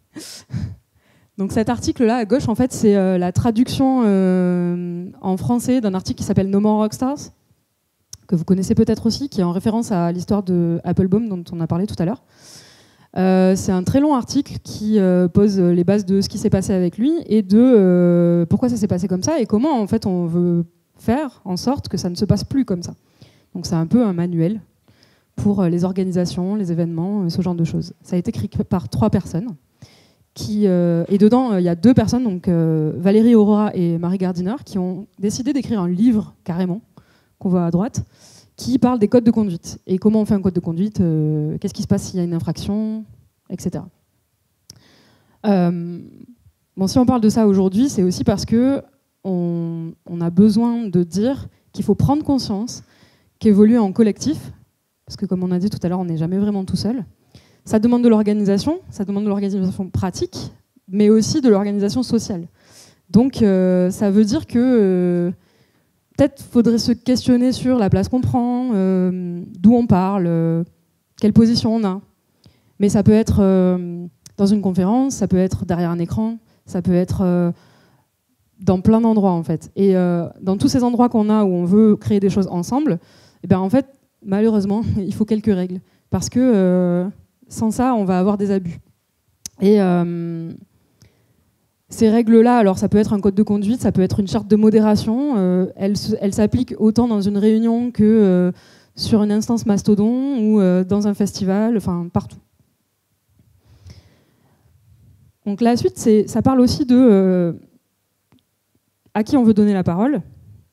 Speaker 2: Donc cet article-là, à gauche, en fait, c'est euh, la traduction euh, en français d'un article qui s'appelle No More Rockstars, que vous connaissez peut-être aussi, qui est en référence à l'histoire de Applebaum, dont on a parlé tout à l'heure. Euh, c'est un très long article qui euh, pose les bases de ce qui s'est passé avec lui et de euh, pourquoi ça s'est passé comme ça et comment, en fait, on veut faire en sorte que ça ne se passe plus comme ça. Donc c'est un peu un manuel pour les organisations, les événements, ce genre de choses. Ça a été écrit par trois personnes. Qui, euh, et dedans, il y a deux personnes, donc euh, Valérie Aurora et Marie Gardiner, qui ont décidé d'écrire un livre, carrément, qu'on voit à droite, qui parle des codes de conduite. Et comment on fait un code de conduite, euh, qu'est-ce qui se passe s'il y a une infraction, et cetera. Euh, bon, si on parle de ça aujourd'hui, c'est aussi parce qu'on on a besoin de dire qu'il faut prendre conscience qu'évoluer en collectif, parce que comme on a dit tout à l'heure, on n'est jamais vraiment tout seul. Ça demande de l'organisation, ça demande de l'organisation pratique, mais aussi de l'organisation sociale. Donc euh, ça veut dire que euh, peut-être faudrait se questionner sur la place qu'on prend, euh, d'où on parle, euh, quelle position on a. Mais ça peut être euh, dans une conférence, ça peut être derrière un écran, ça peut être euh, dans plein d'endroits en fait. Et euh, dans tous ces endroits qu'on a où on veut créer des choses ensemble, et ben en fait, malheureusement, il faut quelques règles. Parce que euh, sans ça, on va avoir des abus. Et euh, ces règles-là, alors ça peut être un code de conduite, ça peut être une charte de modération. Euh, elle, elle s'applique autant dans une réunion que euh, sur une instance Mastodon ou euh, dans un festival, enfin partout. Donc la suite, c'est, ça parle aussi de euh, à qui on veut donner la parole.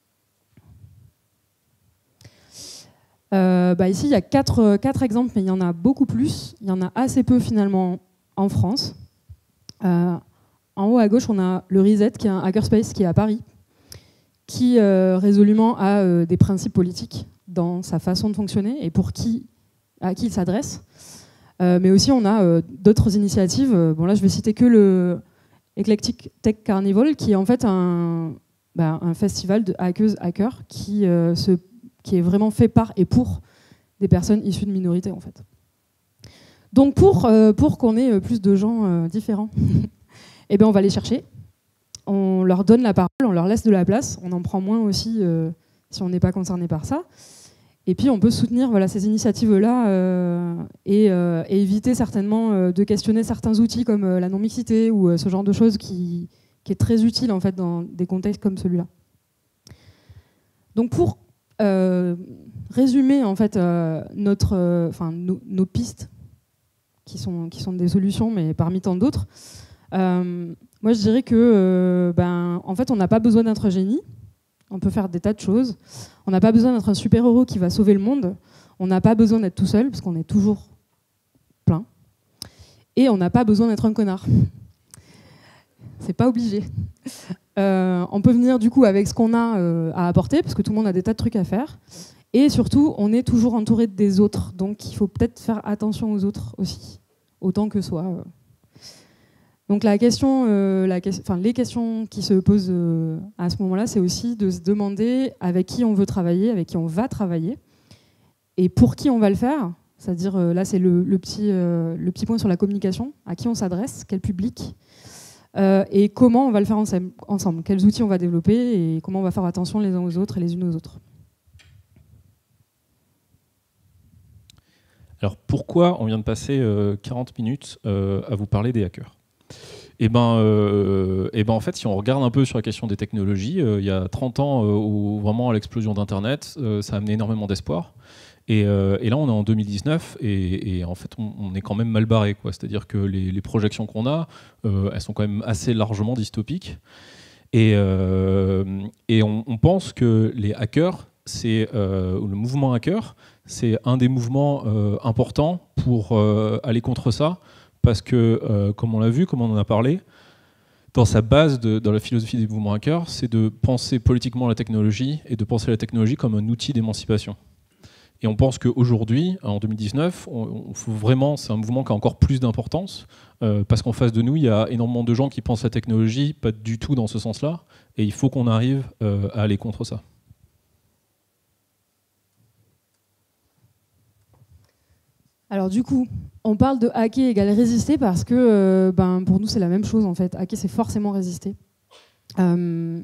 Speaker 2: Euh, bah ici, il y a quatre, quatre exemples, mais il y en a beaucoup plus. Il y en a assez peu finalement en France. Euh, en haut à gauche, on a le Reset, qui est un hackerspace qui est à Paris, qui euh, résolument a euh, des principes politiques dans sa façon de fonctionner et pour qui, à qui il s'adresse. Euh, mais aussi, on a euh, d'autres initiatives. Bon, là, je vais citer que le Eclectic Tech Carnival, qui est en fait un, bah, un festival de hackeuses hackers qui euh, se qui est vraiment fait par et pour des personnes issues de minorités, en fait. Donc, pour, euh, pour qu'on ait plus de gens euh, différents, eh ben, on va les chercher. on leur donne la parole, on leur laisse de la place, on en prend moins aussi euh, si on n'est pas concerné par ça. Et puis on peut soutenir voilà, ces initiatives-là euh, et, euh, et éviter certainement euh, de questionner certains outils comme euh, la non-mixité ou euh, ce genre de choses qui, qui est très utile en fait, dans des contextes comme celui-là. Donc pour euh, résumer en fait, euh, notre, euh, enfin, no, nos pistes, qui sont, qui sont des solutions, mais parmi tant d'autres, euh, moi je dirais que euh, ben, en fait, on n'a pas besoin d'être un génie. On peut faire des tas de choses. On n'a pas besoin d'être un super-héros qui va sauver le monde. On n'a pas besoin d'être tout seul, parce qu'on est toujours plein. Et on n'a pas besoin d'être un connard. C'est pas obligé. Euh, on peut venir du coup avec ce qu'on a euh, à apporter, parce que tout le monde a des tas de trucs à faire. Et surtout, on est toujours entouré des autres. Donc il faut peut-être faire attention aux autres aussi, autant que soi. Euh. Donc la question, euh, la que- enfin, les questions qui se posent euh, à ce moment-là, c'est aussi de se demander avec qui on veut travailler, avec qui on va travailler, et pour qui on va le faire. C'est-à-dire, euh, là, c'est le, le, petit, euh, le petit point sur la communication, à qui on s'adresse, quel public, euh, et comment on va le faire ensemble, ensemble, quels outils on va développer, et comment on va faire attention les uns aux autres et les unes aux autres.
Speaker 3: Alors pourquoi on vient de passer euh, quarante minutes euh, à vous parler des hackers ? Et ben, euh, et ben en fait, si on regarde un peu sur la question des technologies, euh, il y a trente ans, euh, où vraiment à l'explosion d'Internet, euh, ça a amené énormément d'espoir. Et, euh, et là, on est en deux mille dix-neuf, et, et en fait, on, on est quand même mal barré, quoi. C'est-à-dire que les, les projections qu'on a, euh, elles sont quand même assez largement dystopiques. Et, euh, et on, on pense que les hackers, c'est euh, le mouvement hacker, c'est un des mouvements euh, importants pour euh, aller contre ça. Parce que, euh, comme on l'a vu, comme on en a parlé, dans sa base, de, dans la philosophie des mouvements hackers, c'est de penser politiquement la technologie et de penser la technologie comme un outil d'émancipation. Et on pense qu'aujourd'hui, en deux mille dix-neuf, on, on faut vraiment, c'est un mouvement qui a encore plus d'importance, euh, parce qu'en face de nous, il y a énormément de gens qui pensent la technologie pas du tout dans ce sens-là, et il faut qu'on arrive euh, à aller contre ça.
Speaker 2: Alors du coup, on parle de hacker égale résister parce que euh, ben, pour nous c'est la même chose en fait. Hacker c'est forcément résister. Il euh,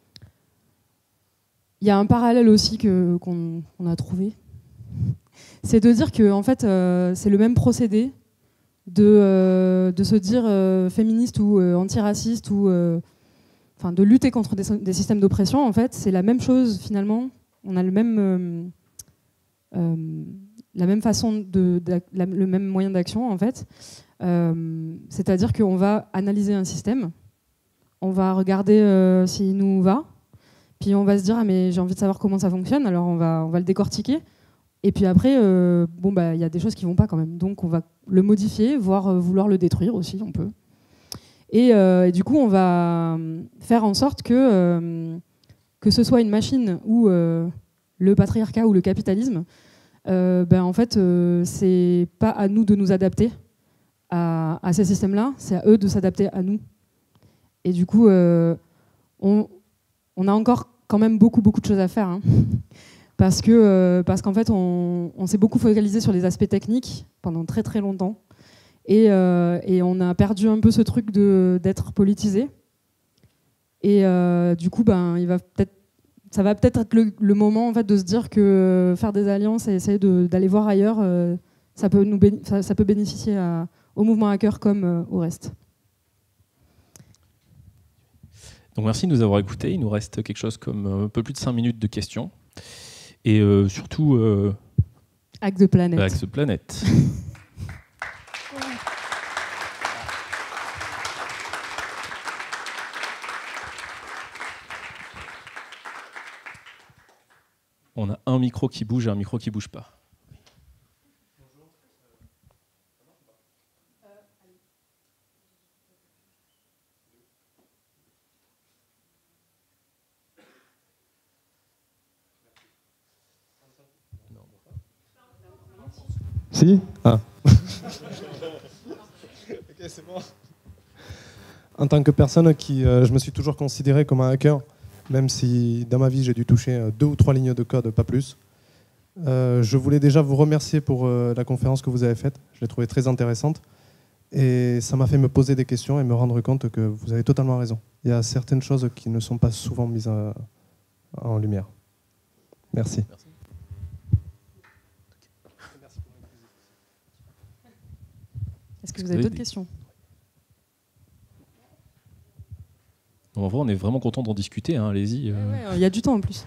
Speaker 2: y a un parallèle aussi que, qu'on, qu'on a trouvé. C'est de dire que en fait, euh, c'est le même procédé de, euh, de se dire euh, féministe ou euh, antiraciste ou euh, enfin, de lutter contre des, des systèmes d'oppression. En fait, c'est la même chose finalement. On a le même... Euh, euh, la même façon, de, de, la, le même moyen d'action en fait. Euh, c'est-à-dire qu'on va analyser un système, on va regarder euh, s'il nous va, puis on va se dire ah mais j'ai envie de savoir comment ça fonctionne, alors on va, on va le décortiquer. Et puis après, euh, bon bah il y a des choses qui vont pas quand même, donc on va le modifier, voire euh, vouloir le détruire aussi, on peut. Et, euh, et du coup, on va faire en sorte que euh, que ce soit une machine ou euh, le patriarcat ou le capitalisme. Euh, ben, en fait, euh, c'est pas à nous de nous adapter à, à ces systèmes-là, c'est à eux de s'adapter à nous. Et du coup, euh, on, on a encore quand même beaucoup, beaucoup de choses à faire. Hein. Parce que, euh, parce qu'en fait, on, on s'est beaucoup focalisé sur les aspects techniques pendant très très longtemps. Et, euh, et on a perdu un peu ce truc de, d'être politisé. Et euh, du coup, ben, il va peut-être ça va peut-être être le, le moment en fait, de se dire que faire des alliances et essayer de, d'aller voir ailleurs, euh, ça, peut nous béni- ça, ça peut bénéficier à, au mouvement hacker comme euh, au reste.
Speaker 3: Donc merci de nous avoir écoutés. Il nous reste quelque chose comme un peu plus de cinq minutes de questions. Et euh, surtout... Euh,
Speaker 2: Hack the Planet.
Speaker 3: Hack the Planet. On a un micro qui bouge et un micro qui ne bouge pas.
Speaker 1: Si ? Ah. Ok, c'est bon. En tant que personne qui, euh, je me suis toujours considéré comme un hacker, même si dans ma vie j'ai dû toucher deux ou trois lignes de code, pas plus. Euh, je voulais déjà vous remercier pour euh, la conférence que vous avez faite. Je l'ai trouvée très intéressante. Et ça m'a fait me poser des questions et me rendre compte que vous avez totalement raison. Il y a certaines choses qui ne sont pas souvent mises en, en lumière. Merci. Merci.
Speaker 2: Est-ce que vous avez d'autres questions?
Speaker 3: En vrai, on est vraiment content d'en discuter, hein. Allez-y.
Speaker 2: Il euh... ouais, ouais, y a du temps en plus.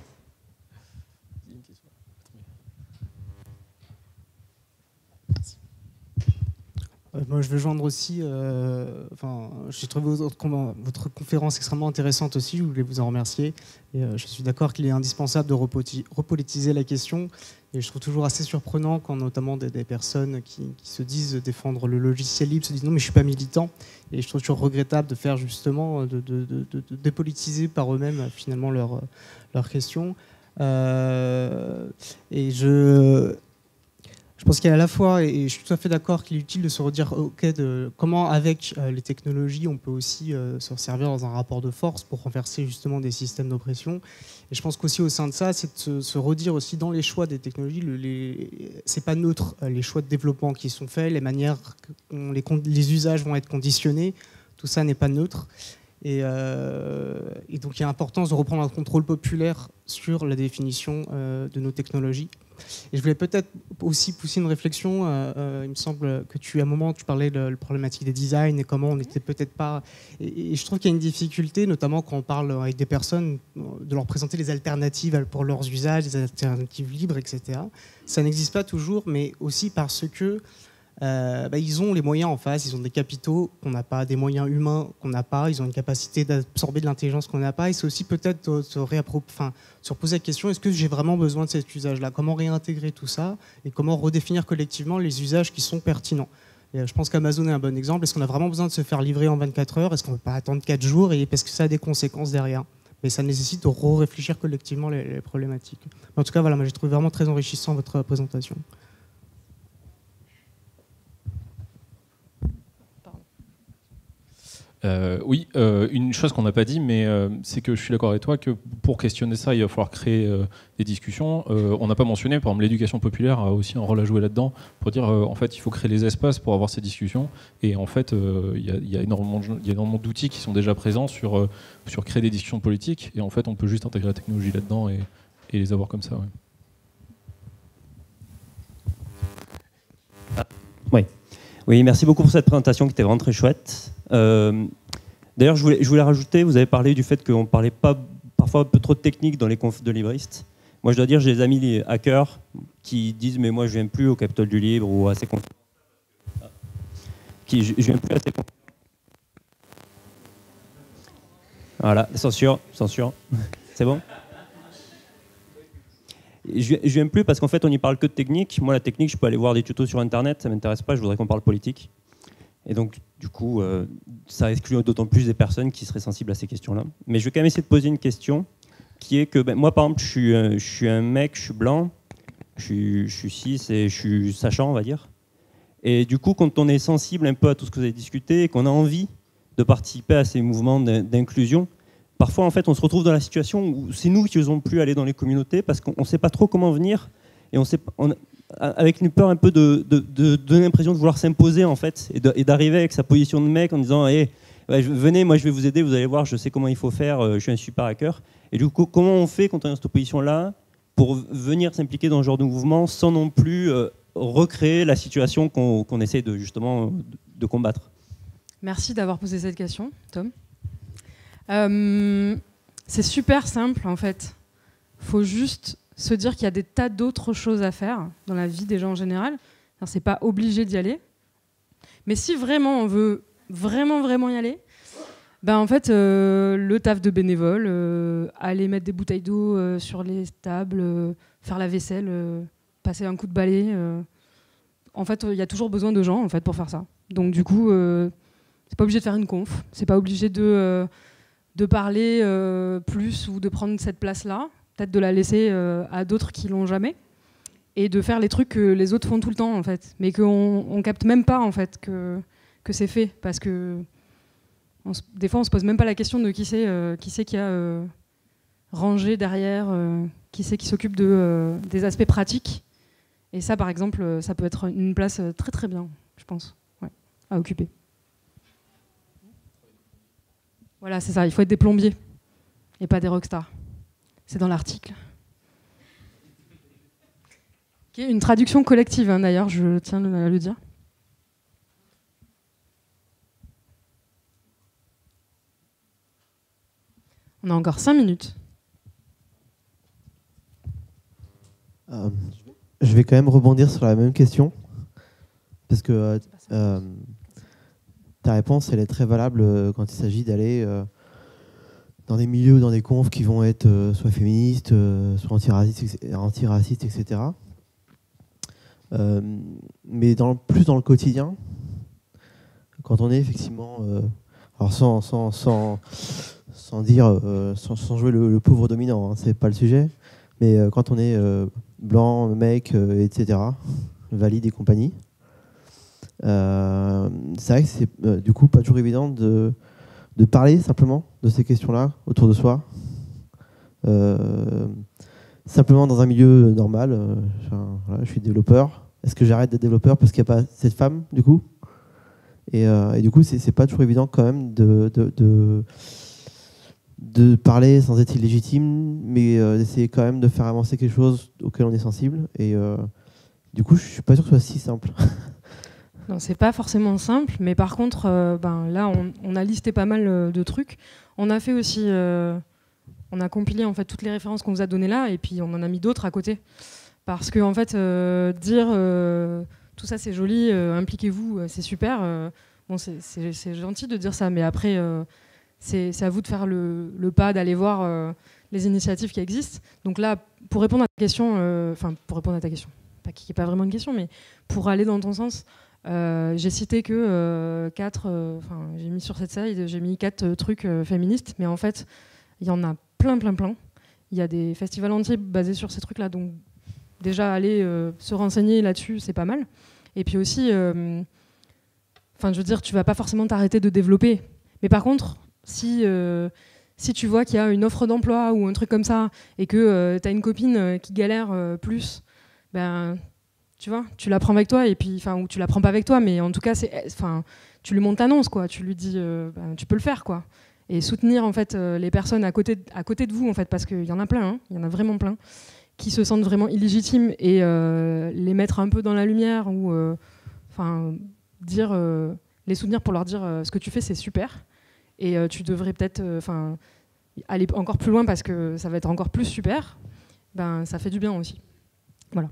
Speaker 4: Moi, je veux joindre aussi. Euh, enfin, j'ai trouvé votre, votre conférence extrêmement intéressante aussi. Je voulais vous en remercier. Et, euh, je suis d'accord qu'il est indispensable de repolitiser la question. Et je trouve toujours assez surprenant quand, notamment, des, des personnes qui, qui se disent défendre le logiciel libre se disent non, mais je suis pas militant. Et je trouve toujours regrettable de faire justement de, de, de, de, de dépolitiser par eux-mêmes finalement leurs leur questions. Euh, et je Je pense qu'il y a à la fois, et je suis tout à fait d'accord qu'il est utile de se redire okay, de comment avec euh, les technologies on peut aussi euh, se servir dans un rapport de force pour renverser justement des systèmes d'oppression. Et je pense qu'aussi au sein de ça, c'est de se, se redire aussi dans les choix des technologies, le, les, c'est pas neutre les choix de développement qui sont faits, les manières, les, les usages vont être conditionnés, tout ça n'est pas neutre. Et, euh, et donc il y a importance de reprendre un contrôle populaire sur la définition euh, de nos technologies. Et je voulais peut-être aussi pousser une réflexion. Euh, euh, il me semble que tu, à un moment, tu parlais de la problématique des designs et comment on n'était peut-être pas. Et, et je trouve qu'il y a une difficulté, notamment quand on parle avec des personnes, de leur présenter les alternatives pour leurs usages, des alternatives libres, et cetera. Ça n'existe pas toujours, mais aussi parce que Euh, bah, ils ont les moyens en face, ils ont des capitaux qu'on n'a pas, des moyens humains qu'on n'a pas, ils ont une capacité d'absorber de l'intelligence qu'on n'a pas, et c'est aussi peut-être de se, enfin, se reposer la question, est-ce que j'ai vraiment besoin de cet usage-là? Comment réintégrer tout ça et comment redéfinir collectivement les usages qui sont pertinents? Et je pense qu'Amazon est un bon exemple. Est-ce qu'on a vraiment besoin de se faire livrer en vingt-quatre heures? Est-ce qu'on ne peut pas attendre quatre jours? Et parce que ça a des conséquences derrière. Mais ça nécessite de réfléchir collectivement les, les problématiques. Mais en tout cas, voilà, moi j'ai trouvé vraiment très enrichissant votre présentation.
Speaker 3: Euh, oui, euh, une chose qu'on n'a pas dit, mais euh, c'est que je suis d'accord avec toi que pour questionner ça, il va falloir créer euh, des discussions. Euh, on n'a pas mentionné, par exemple, l'éducation populaire a aussi un rôle à jouer là-dedans pour dire, euh, en fait, il faut créer les espaces pour avoir ces discussions. Et en fait, euh, il y a, y a énormément, il y a énormément d'outils qui sont déjà présents sur euh, sur créer des discussions politiques. Et en fait, on peut juste intégrer la technologie là-dedans et, et les avoir comme ça. Ouais.
Speaker 5: Ah, oui. Oui, merci beaucoup pour cette présentation qui était vraiment très chouette. Euh, D'ailleurs, je voulais, je voulais rajouter, vous avez parlé du fait qu'on ne parlait pas parfois un peu trop de technique dans les confs de libristes. Moi, je dois dire, j'ai des amis hackers qui disent « mais moi, je ne viens plus au Capitole du Libre ou à ces confs. » Qui, je ne viens plus à ces confs. Voilà, censure, censure. C'est bon? Je ne viens plus parce qu'en fait, on n'y parle que de technique. Moi, la technique, je peux aller voir des tutos sur Internet, ça ne m'intéresse pas, je voudrais qu'on parle politique. Et donc, du coup, euh, ça exclut d'autant plus des personnes qui seraient sensibles à ces questions-là. Mais je vais quand même essayer de poser une question, qui est que, ben, moi, par exemple, je suis, euh, je suis un mec, je suis blanc, je suis, je suis cis et je suis sachant, on va dire. Et du coup, quand on est sensible un peu à tout ce que vous avez discuté et qu'on a envie de participer à ces mouvements d'inclusion, parfois, en fait, on se retrouve dans la situation où c'est nous qui n'osons plus aller dans les communautés parce qu'on ne sait pas trop comment venir et on sait, on, avec une peur un peu de, de, de, de donner l'impression de vouloir s'imposer en fait et d'arriver avec sa position de mec en disant hey, ouais, venez, moi je vais vous aider, vous allez voir, je sais comment il faut faire, je suis un super hacker. Et du coup, comment on fait quand on est dans cette position-là pour venir s'impliquer dans ce genre de mouvement sans non plus euh, recréer la situation qu'on qu'on essaie de, justement de, de combattre?
Speaker 2: Merci d'avoir posé cette question, Tom. Euh, c'est super simple en fait. Il faut juste se dire qu'il y a des tas d'autres choses à faire dans la vie des gens en général. C'est pas obligé d'y aller. Mais si vraiment on veut vraiment vraiment y aller, ben en fait euh, le taf de bénévole, euh, aller mettre des bouteilles d'eau euh, sur les tables, euh, faire la vaisselle, euh, passer un coup de balai. Euh, en fait, il euh, y a toujours besoin de gens en fait pour faire ça. Donc du coup, euh, c'est pas obligé de faire une conf, c'est pas obligé de euh, de parler euh, plus ou de prendre cette place-là. Peut-être de la laisser euh, à d'autres qui l'ont jamais et de faire les trucs que les autres font tout le temps en fait, mais qu'on on capte même pas en fait que que c'est fait parce que on se, des fois on se pose même pas la question de qui c'est euh, qui c'est qui a euh, rangé derrière, euh, qui c'est qui s'occupe de euh, des aspects pratiques et ça par exemple ça peut être une place très très bien, je pense. Ouais. à occuper. Voilà, c'est ça, il faut être des plombiers et pas des rockstars. C'est dans l'article. Qui est une traduction collective, hein, d'ailleurs, je tiens à le dire. On a encore cinq minutes.
Speaker 6: Euh, je vais quand même rebondir sur la même question, parce que euh, euh, ta réponse, elle est très valable euh, quand il s'agit d'aller euh, dans des milieux ou dans des confs qui vont être euh, soit féministes, euh, soit antiracistes, antiracistes, et cetera. Euh, mais dans, plus dans le quotidien, quand on est effectivement, euh, alors sans, sans, sans, sans dire, euh, sans, sans jouer le, le pauvre dominant, hein, c'est pas le sujet, mais euh, quand on est euh, blanc, mec, euh, et cetera, valide et compagnie, euh, c'est vrai que c'est euh, du coup pas toujours évident de, de parler simplement de ces questions-là autour de soi. Euh, simplement dans un milieu normal, euh, enfin, voilà, je suis développeur. Est-ce que j'arrête d'être développeur parce qu'il n'y a pas cette femme, du coup et, euh, et du coup, c'est, c'est pas toujours évident quand même de, de, de, de parler sans être illégitime, mais euh, d'essayer quand même de faire avancer quelque chose auquel on est sensible. Et euh, du coup, je suis pas sûr que ce soit si simple.
Speaker 2: Non, c'est pas forcément simple, mais par contre, euh, ben, là, on, on a listé pas mal euh, de trucs. On a fait aussi... Euh, on a compilé en fait, toutes les références qu'on vous a données là, et puis on en a mis d'autres à côté. Parce que en fait, euh, dire euh, tout ça c'est joli, euh, impliquez-vous, euh, c'est super. Euh, bon, c'est, c'est, c'est gentil de dire ça, mais après, euh, c'est, c'est à vous de faire le, le pas, d'aller voir euh, les initiatives qui existent. Donc là, pour répondre à ta question, enfin euh, pour répondre à ta question, pas qui n'est pas vraiment une question, mais pour aller dans ton sens, euh, j'ai cité que euh, quatre, enfin euh, j'ai mis sur cette slide, j'ai mis quatre euh, trucs euh, féministes, mais en fait, il y en a plein, plein, plein. Il y a des festivals entiers basés sur ces trucs-là, donc déjà, aller euh, se renseigner là-dessus, c'est pas mal. Et puis aussi, euh, je veux dire, tu vas pas forcément t'arrêter de développer. Mais par contre, si, euh, si tu vois qu'il y a une offre d'emploi ou un truc comme ça, et que euh, tu as une copine euh, qui galère euh, plus, ben, tu vois, tu la prends avec toi, et puis, ou tu la prends pas avec toi, mais en tout cas, c'est, tu lui montes l'annonce, quoi. Tu lui dis, euh, ben, tu peux le faire, quoi. Et soutenir en fait, euh, les personnes à côté, de, à côté de vous, en fait, parce qu'il y en a plein, hein, il y en a vraiment plein, qui se sentent vraiment illégitimes, et euh, les mettre un peu dans la lumière, ou enfin euh, dire euh, les soutenir pour leur dire euh, ce que tu fais c'est super, et euh, tu devrais peut-être enfin euh, aller encore plus loin parce que ça va être encore plus super. Ben ça fait du bien aussi. Voilà.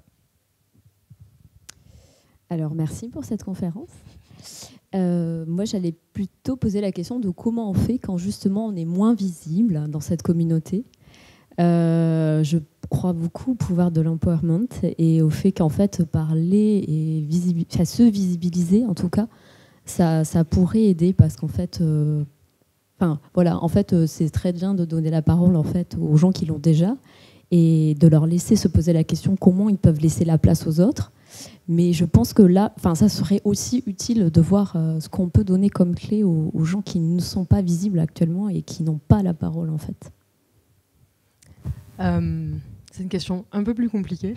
Speaker 7: Alors merci pour cette conférence. Euh, moi j'allais plutôt poser la question de comment on fait quand justement on est moins visible dans cette communauté. Euh, je crois beaucoup au pouvoir de l'empowerment et au fait qu'en fait parler et visibil- enfin, se visibiliser en tout cas ça, ça pourrait aider parce qu'en fait euh, enfin voilà en fait euh, c'est très bien de donner la parole en fait aux gens qui l'ont déjà et de leur laisser se poser la question comment ils peuvent laisser la place aux autres, mais je pense que là enfin ça serait aussi utile de voir euh, ce qu'on peut donner comme clé aux, aux gens qui ne sont pas visibles actuellement et qui n'ont pas la parole en fait.
Speaker 2: Euh, c'est une question un peu plus compliquée.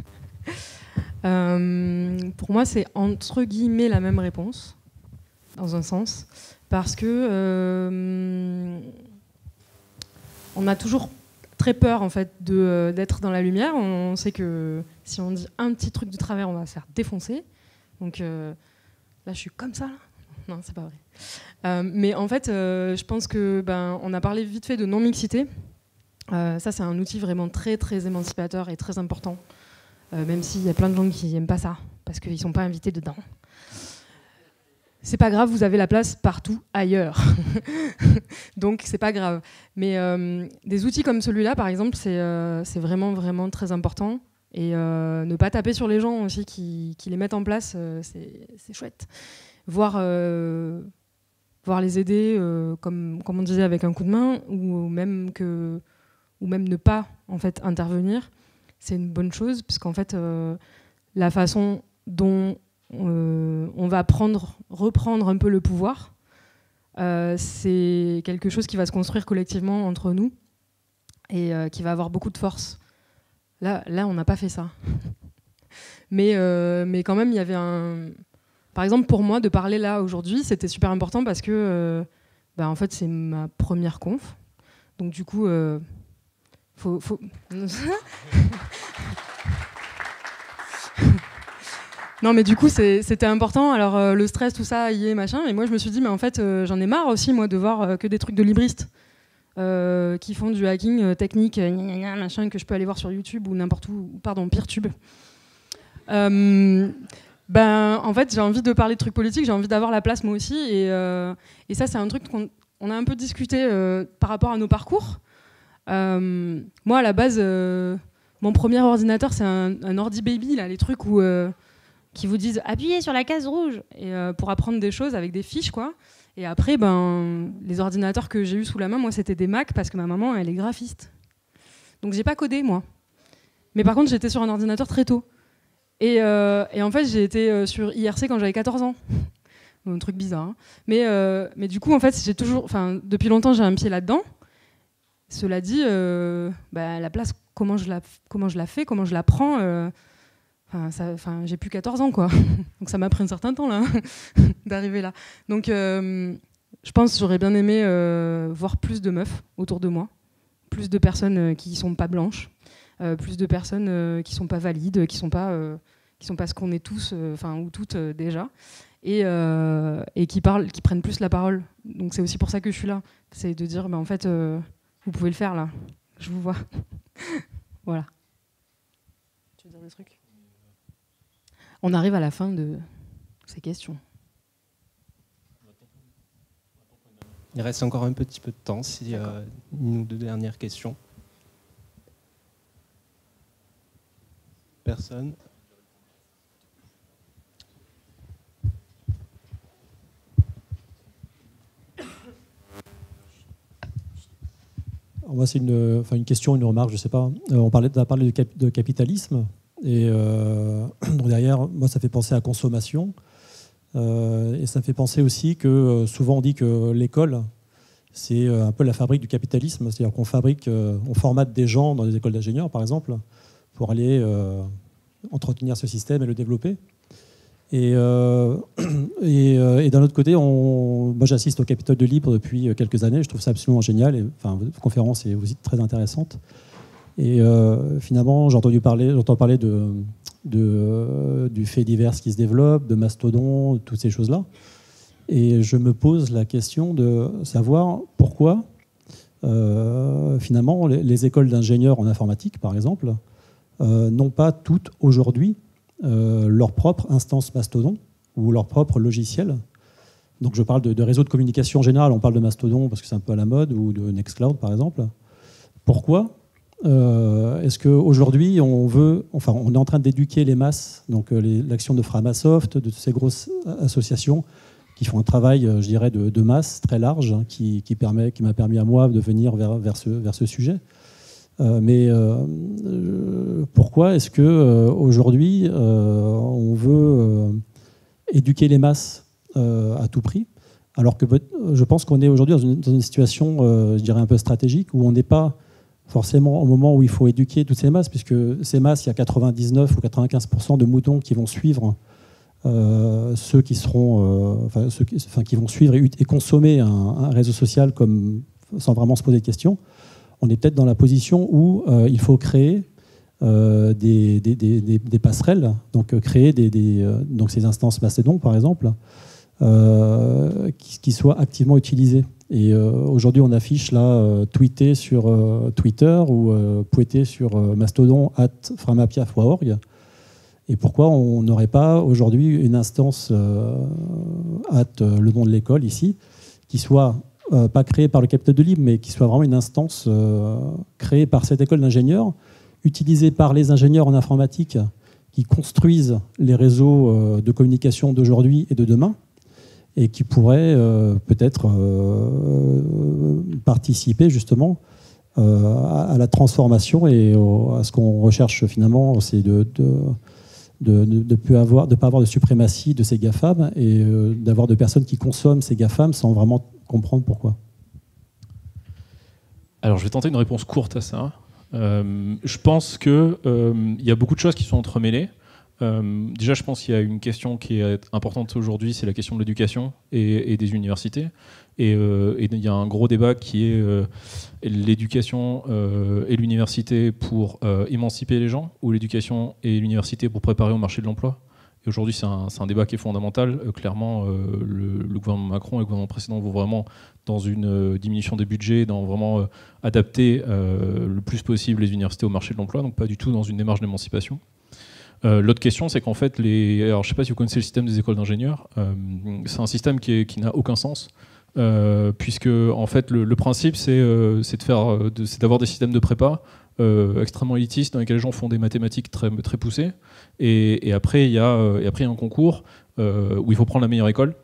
Speaker 2: euh, pour moi, c'est entre guillemets la même réponse, dans un sens, parce que euh, on a toujours très peur en fait de, d'être dans la lumière. On sait que si on dit un petit truc du travers, on va se faire défoncer. Donc euh, là, je suis comme ça. Là. Non, c'est pas vrai. Euh, mais en fait, euh, je pense que ben, on a parlé vite fait de non-mixité. Euh, ça, c'est un outil vraiment très, très émancipateur et très important, euh, même s'il y a plein de gens qui n'aiment pas ça, parce qu'ils ne sont pas invités dedans. C'est pas grave, vous avez la place partout ailleurs. Donc, c'est pas grave. Mais euh, des outils comme celui-là, par exemple, c'est, euh, c'est vraiment, vraiment très important. Et euh, ne pas taper sur les gens aussi qui, qui les mettent en place, euh, c'est, c'est chouette. Voir, euh, voir les aider, euh, comme, comme on disait, avec un coup de main, ou même que... ou même ne pas en fait intervenir, c'est une bonne chose puisqu'en fait euh, la façon dont euh, on va prendre, reprendre un peu le pouvoir, euh, c'est quelque chose qui va se construire collectivement entre nous et euh, qui va avoir beaucoup de force. Là, là on n'a pas fait ça. mais, euh, mais quand même, il y avait un, par exemple, pour moi, de parler là aujourd'hui, c'était super important parce que, euh, bah, en fait, c'est ma première conf. Donc, du coup, euh, faut... faut... Non, mais du coup, c'était important. Alors, euh, le stress, tout ça, y est, machin. Et moi, je me suis dit, mais en fait, euh, j'en ai marre aussi, moi, de voir euh, que des trucs de libristes euh, qui font du hacking euh, technique, euh, gna gna, machin, que je peux aller voir sur YouTube ou n'importe où. Pardon, Peertube. Euh, ben, en fait, j'ai envie de parler de trucs politiques, j'ai envie d'avoir la place, moi aussi. Et, euh, et ça, c'est un truc qu'on on a un peu discuté euh, par rapport à nos parcours. Euh, moi, à la base, euh, mon premier ordinateur, c'est un, un ordi baby, là, les trucs où... Euh, qui vous disent appuyez sur la case rouge et euh, pour apprendre des choses avec des fiches, quoi. Et après, ben, les ordinateurs que j'ai eu sous la main, moi, c'était des Mac parce que ma maman, elle est graphiste. Donc, j'ai pas codé, moi. Mais par contre, j'étais sur un ordinateur très tôt. Et, euh, et en fait, j'ai été sur I R C quand j'avais quatorze ans. Un truc bizarre. Hein. Mais, euh, mais du coup, en fait, j'ai toujours, enfin, depuis longtemps, j'ai un pied là-dedans. Cela dit, euh, bah, la place, comment je la, comment je la fais, comment je la prends. Euh, Enfin, ça, enfin, j'ai plus quatorze ans, quoi. Donc ça m'a pris un certain temps là d'arriver là. Donc euh, je pense que j'aurais bien aimé euh, voir plus de meufs autour de moi, plus de personnes euh, qui sont pas blanches, euh, plus de personnes euh, qui sont pas valides, qui sont pas, euh, qui sont pas ce qu'on est tous, enfin euh, ou toutes euh, déjà, et, euh, et qui parlent, qui prennent plus la parole. Donc c'est aussi pour ça que je suis là, c'est de dire, bah, en fait, euh, vous pouvez le faire là. Je vous vois. Voilà. Tu veux dire des trucs ? On arrive à la fin de ces questions.
Speaker 8: Il reste encore un petit peu de temps, si euh, une ou deux dernières questions. Personne ?
Speaker 9: Alors moi, c'est une, enfin une question, une remarque, je ne sais pas. Euh, on parlait, on a parlé de, cap, de capitalisme. Et euh, donc derrière, moi, ça fait penser à consommation. Euh, et ça me fait penser aussi que euh, souvent on dit que l'école, c'est un peu la fabrique du capitalisme. C'est-à-dire qu'on fabrique, euh, on formate des gens dans des écoles d'ingénieurs, par exemple, pour aller euh, entretenir ce système et le développer. Et, euh, et, euh, et d'un autre côté, on, moi j'assiste au Capitole de Libre depuis quelques années. Je trouve ça absolument génial. Et, enfin, votre conférence est aussi très intéressante. Et euh, finalement, j'ai entendu parler, j'entends parler de, de, euh, du fait divers qui se développe, de Mastodon, de toutes ces choses-là. Et je me pose la question de savoir pourquoi, euh, finalement, les, les écoles d'ingénieurs en informatique, par exemple, euh, n'ont pas toutes aujourd'hui euh, leur propre instance Mastodon ou leur propre logiciel. Donc je parle de, de réseaux de communication en général, on parle de Mastodon parce que c'est un peu à la mode, ou de Nextcloud, par exemple. Pourquoi Euh, est-ce qu'aujourd'hui, on veut, enfin, on est en train d'éduquer les masses, donc euh, l'action de Framasoft, de ces grosses associations qui font un travail, euh, je dirais, de, de masse très large, hein, qui, qui, permet, qui m'a permis à moi de venir vers, vers, ce, vers ce sujet. Euh, mais euh, euh, pourquoi est-ce qu'aujourd'hui, euh, on veut euh, éduquer les masses euh, à tout prix, alors que je pense qu'on est aujourd'hui dans une, dans une situation, euh, je dirais, un peu stratégique, où on n'est pas forcément au moment où il faut éduquer toutes ces masses, puisque ces masses, il y a quatre-vingt-dix-neuf ou quatre-vingt-quinze pour cent de moutons qui vont suivre euh, ceux qui seront, euh, enfin, ceux qui, enfin, qui vont suivre et, et consommer un, un réseau social comme, sans vraiment se poser de questions. On est peut-être dans la position où euh, il faut créer euh, des, des, des, des, des passerelles, donc euh, créer des, des, euh, donc ces instances Mastodon, par exemple, euh, qui, qui soient activement utilisées. Et euh, aujourd'hui, on affiche là euh, tweeter sur euh, Twitter ou euh, poêter sur euh, Mastodon at framapiaf point org. Et pourquoi on n'aurait pas aujourd'hui une instance euh, at euh, le nom de l'école ici, qui soit euh, pas créée par le Capitole de Libre, mais qui soit vraiment une instance euh, créée par cette école d'ingénieurs, utilisée par les ingénieurs en informatique qui construisent les réseaux euh, de communication d'aujourd'hui et de demain, et qui pourrait euh, peut-être euh, participer justement euh, à, à la transformation et au, à ce qu'on recherche finalement, c'est de de de de plus avoir, de pas avoir de suprématie de ces GAFAM et euh, d'avoir de personnes qui consomment ces GAFAM sans vraiment comprendre pourquoi.
Speaker 3: Alors je vais tenter une réponse courte à ça. Euh, je pense qu'il euh, y a beaucoup de choses qui sont entremêlées. Euh, déjà, je pense qu'il y a une question qui est importante aujourd'hui, c'est la question de l'éducation et, et des universités. Et, euh, et il y a un gros débat qui est euh, l'éducation euh, et l'université pour euh, émanciper les gens, ou l'éducation et l'université pour préparer au marché de l'emploi. Et aujourd'hui, c'est un, c'est un débat qui est fondamental. Euh, clairement, euh, le, le gouvernement Macron et le gouvernement précédent vont vraiment dans une euh, diminution des budgets, dans vraiment euh, adapter euh, le plus possible les universités au marché de l'emploi, donc pas du tout dans une démarche d'émancipation. Euh, L'autre question, c'est qu'en fait, les... Alors, je ne sais pas si vous connaissez le système des écoles d'ingénieurs. Euh, c'est un système qui, est, qui n'a aucun sens, euh, puisque en fait, le, le principe, c'est, euh, c'est, de faire, de, c'est d'avoir des systèmes de prépa euh, extrêmement élitistes dans lesquels les gens font des mathématiques très, très poussées. Et, et, après, il y a, et après, il y a un concours euh, où il faut prendre la meilleure école.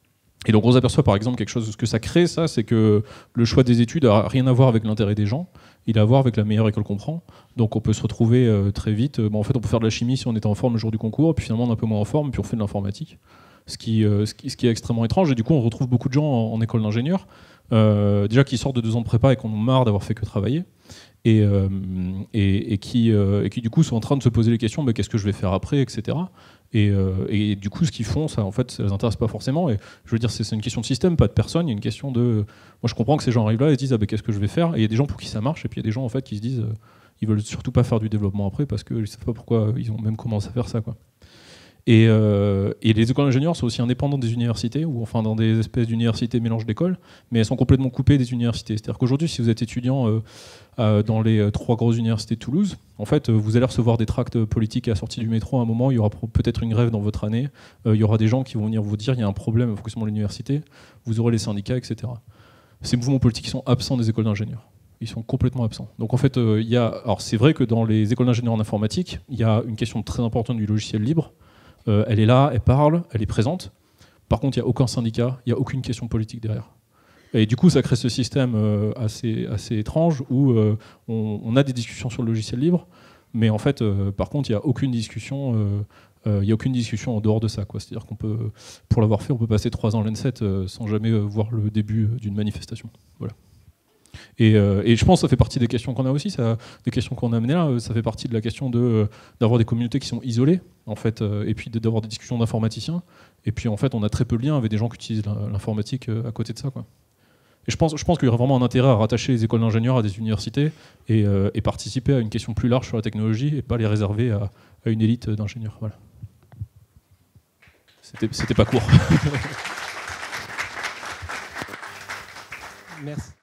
Speaker 3: Et donc, on s'aperçoit par exemple quelque chose, ce que ça crée, ça, c'est que le choix des études n'a rien à voir avec l'intérêt des gens. Il a à voir avec la meilleure école qu'on prend. Donc on peut se retrouver euh, très vite. Euh, bon, en fait, on peut faire de la chimie si on était en forme le jour du concours, puis finalement on est un peu moins en forme, puis on fait de l'informatique. Ce qui, euh, ce, qui, ce qui est extrêmement étrange. Et du coup, on retrouve beaucoup de gens en, en école d'ingénieur, euh, déjà qui sortent de deux ans de prépa et qui en ont marre d'avoir fait que travailler. Et, euh, et, et, qui, euh, et qui du coup sont en train de se poser les questions, mais qu'est-ce que je vais faire après, et cetera. Et, euh, et du coup, ce qu'ils font, ça, en fait, ça les intéresse pas forcément. Et je veux dire, c'est, c'est une question de système, pas de personne. Il y a une question de. Moi, je comprends que ces gens arrivent là et se disent, ah ben, qu'est-ce que je vais faire. Et il y a des gens pour qui ça marche, et puis il y a des gens en fait qui se disent, euh, ils veulent surtout pas faire du développement après parce qu'ils savent pas pourquoi ils ont même commencé à faire ça, quoi. Et, euh, et les écoles d'ingénieurs sont aussi indépendantes des universités, ou enfin dans des espèces d'universités mélange d'écoles, mais elles sont complètement coupées des universités. C'est-à-dire qu'aujourd'hui, si vous êtes étudiant euh, euh, dans les trois grosses universités de Toulouse, en fait, vous allez recevoir des tracts politiques à la sortie du métro à un moment, il y aura peut-être une grève dans votre année, euh, il y aura des gens qui vont venir vous dire il y a un problème au fonctionnement de l'université, vous aurez les syndicats, et cetera. Ces mouvements politiques sont absents des écoles d'ingénieurs. Ils sont complètement absents. Donc en fait, euh, il y a, alors c'est vrai que dans les écoles d'ingénieurs en informatique, il y a une question très importante du logiciel libre. Euh, elle est là, elle parle, elle est présente. Par contre, il n'y a aucun syndicat, il n'y a aucune question politique derrière. Et du coup, ça crée ce système euh, assez, assez étrange où euh, on, on a des discussions sur le logiciel libre, mais en fait, euh, par contre, il n'y a aucune discussion, euh, euh, il y a aucune discussion en dehors de ça, quoi. C'est-à-dire qu'on peut, pour l'avoir fait, on peut passer trois ans à l'ENSET euh, sans jamais euh, voir le début euh, d'une manifestation. Voilà. Et, euh, et je pense que ça fait partie des questions qu'on a aussi, ça, des questions qu'on a amenées là, ça fait partie de la question de, euh, d'avoir des communautés qui sont isolées, en fait, euh, et puis de, d'avoir des discussions d'informaticiens. Et puis en fait, on a très peu de liens avec des gens qui utilisent l'informatique euh, à côté de ça, quoi. Et je pense, je pense qu'il y aurait vraiment un intérêt à rattacher les écoles d'ingénieurs à des universités et, euh, et participer à une question plus large sur la technologie et pas les réserver à, à une élite d'ingénieurs. Voilà. C'était, c'était pas court.
Speaker 8: Merci.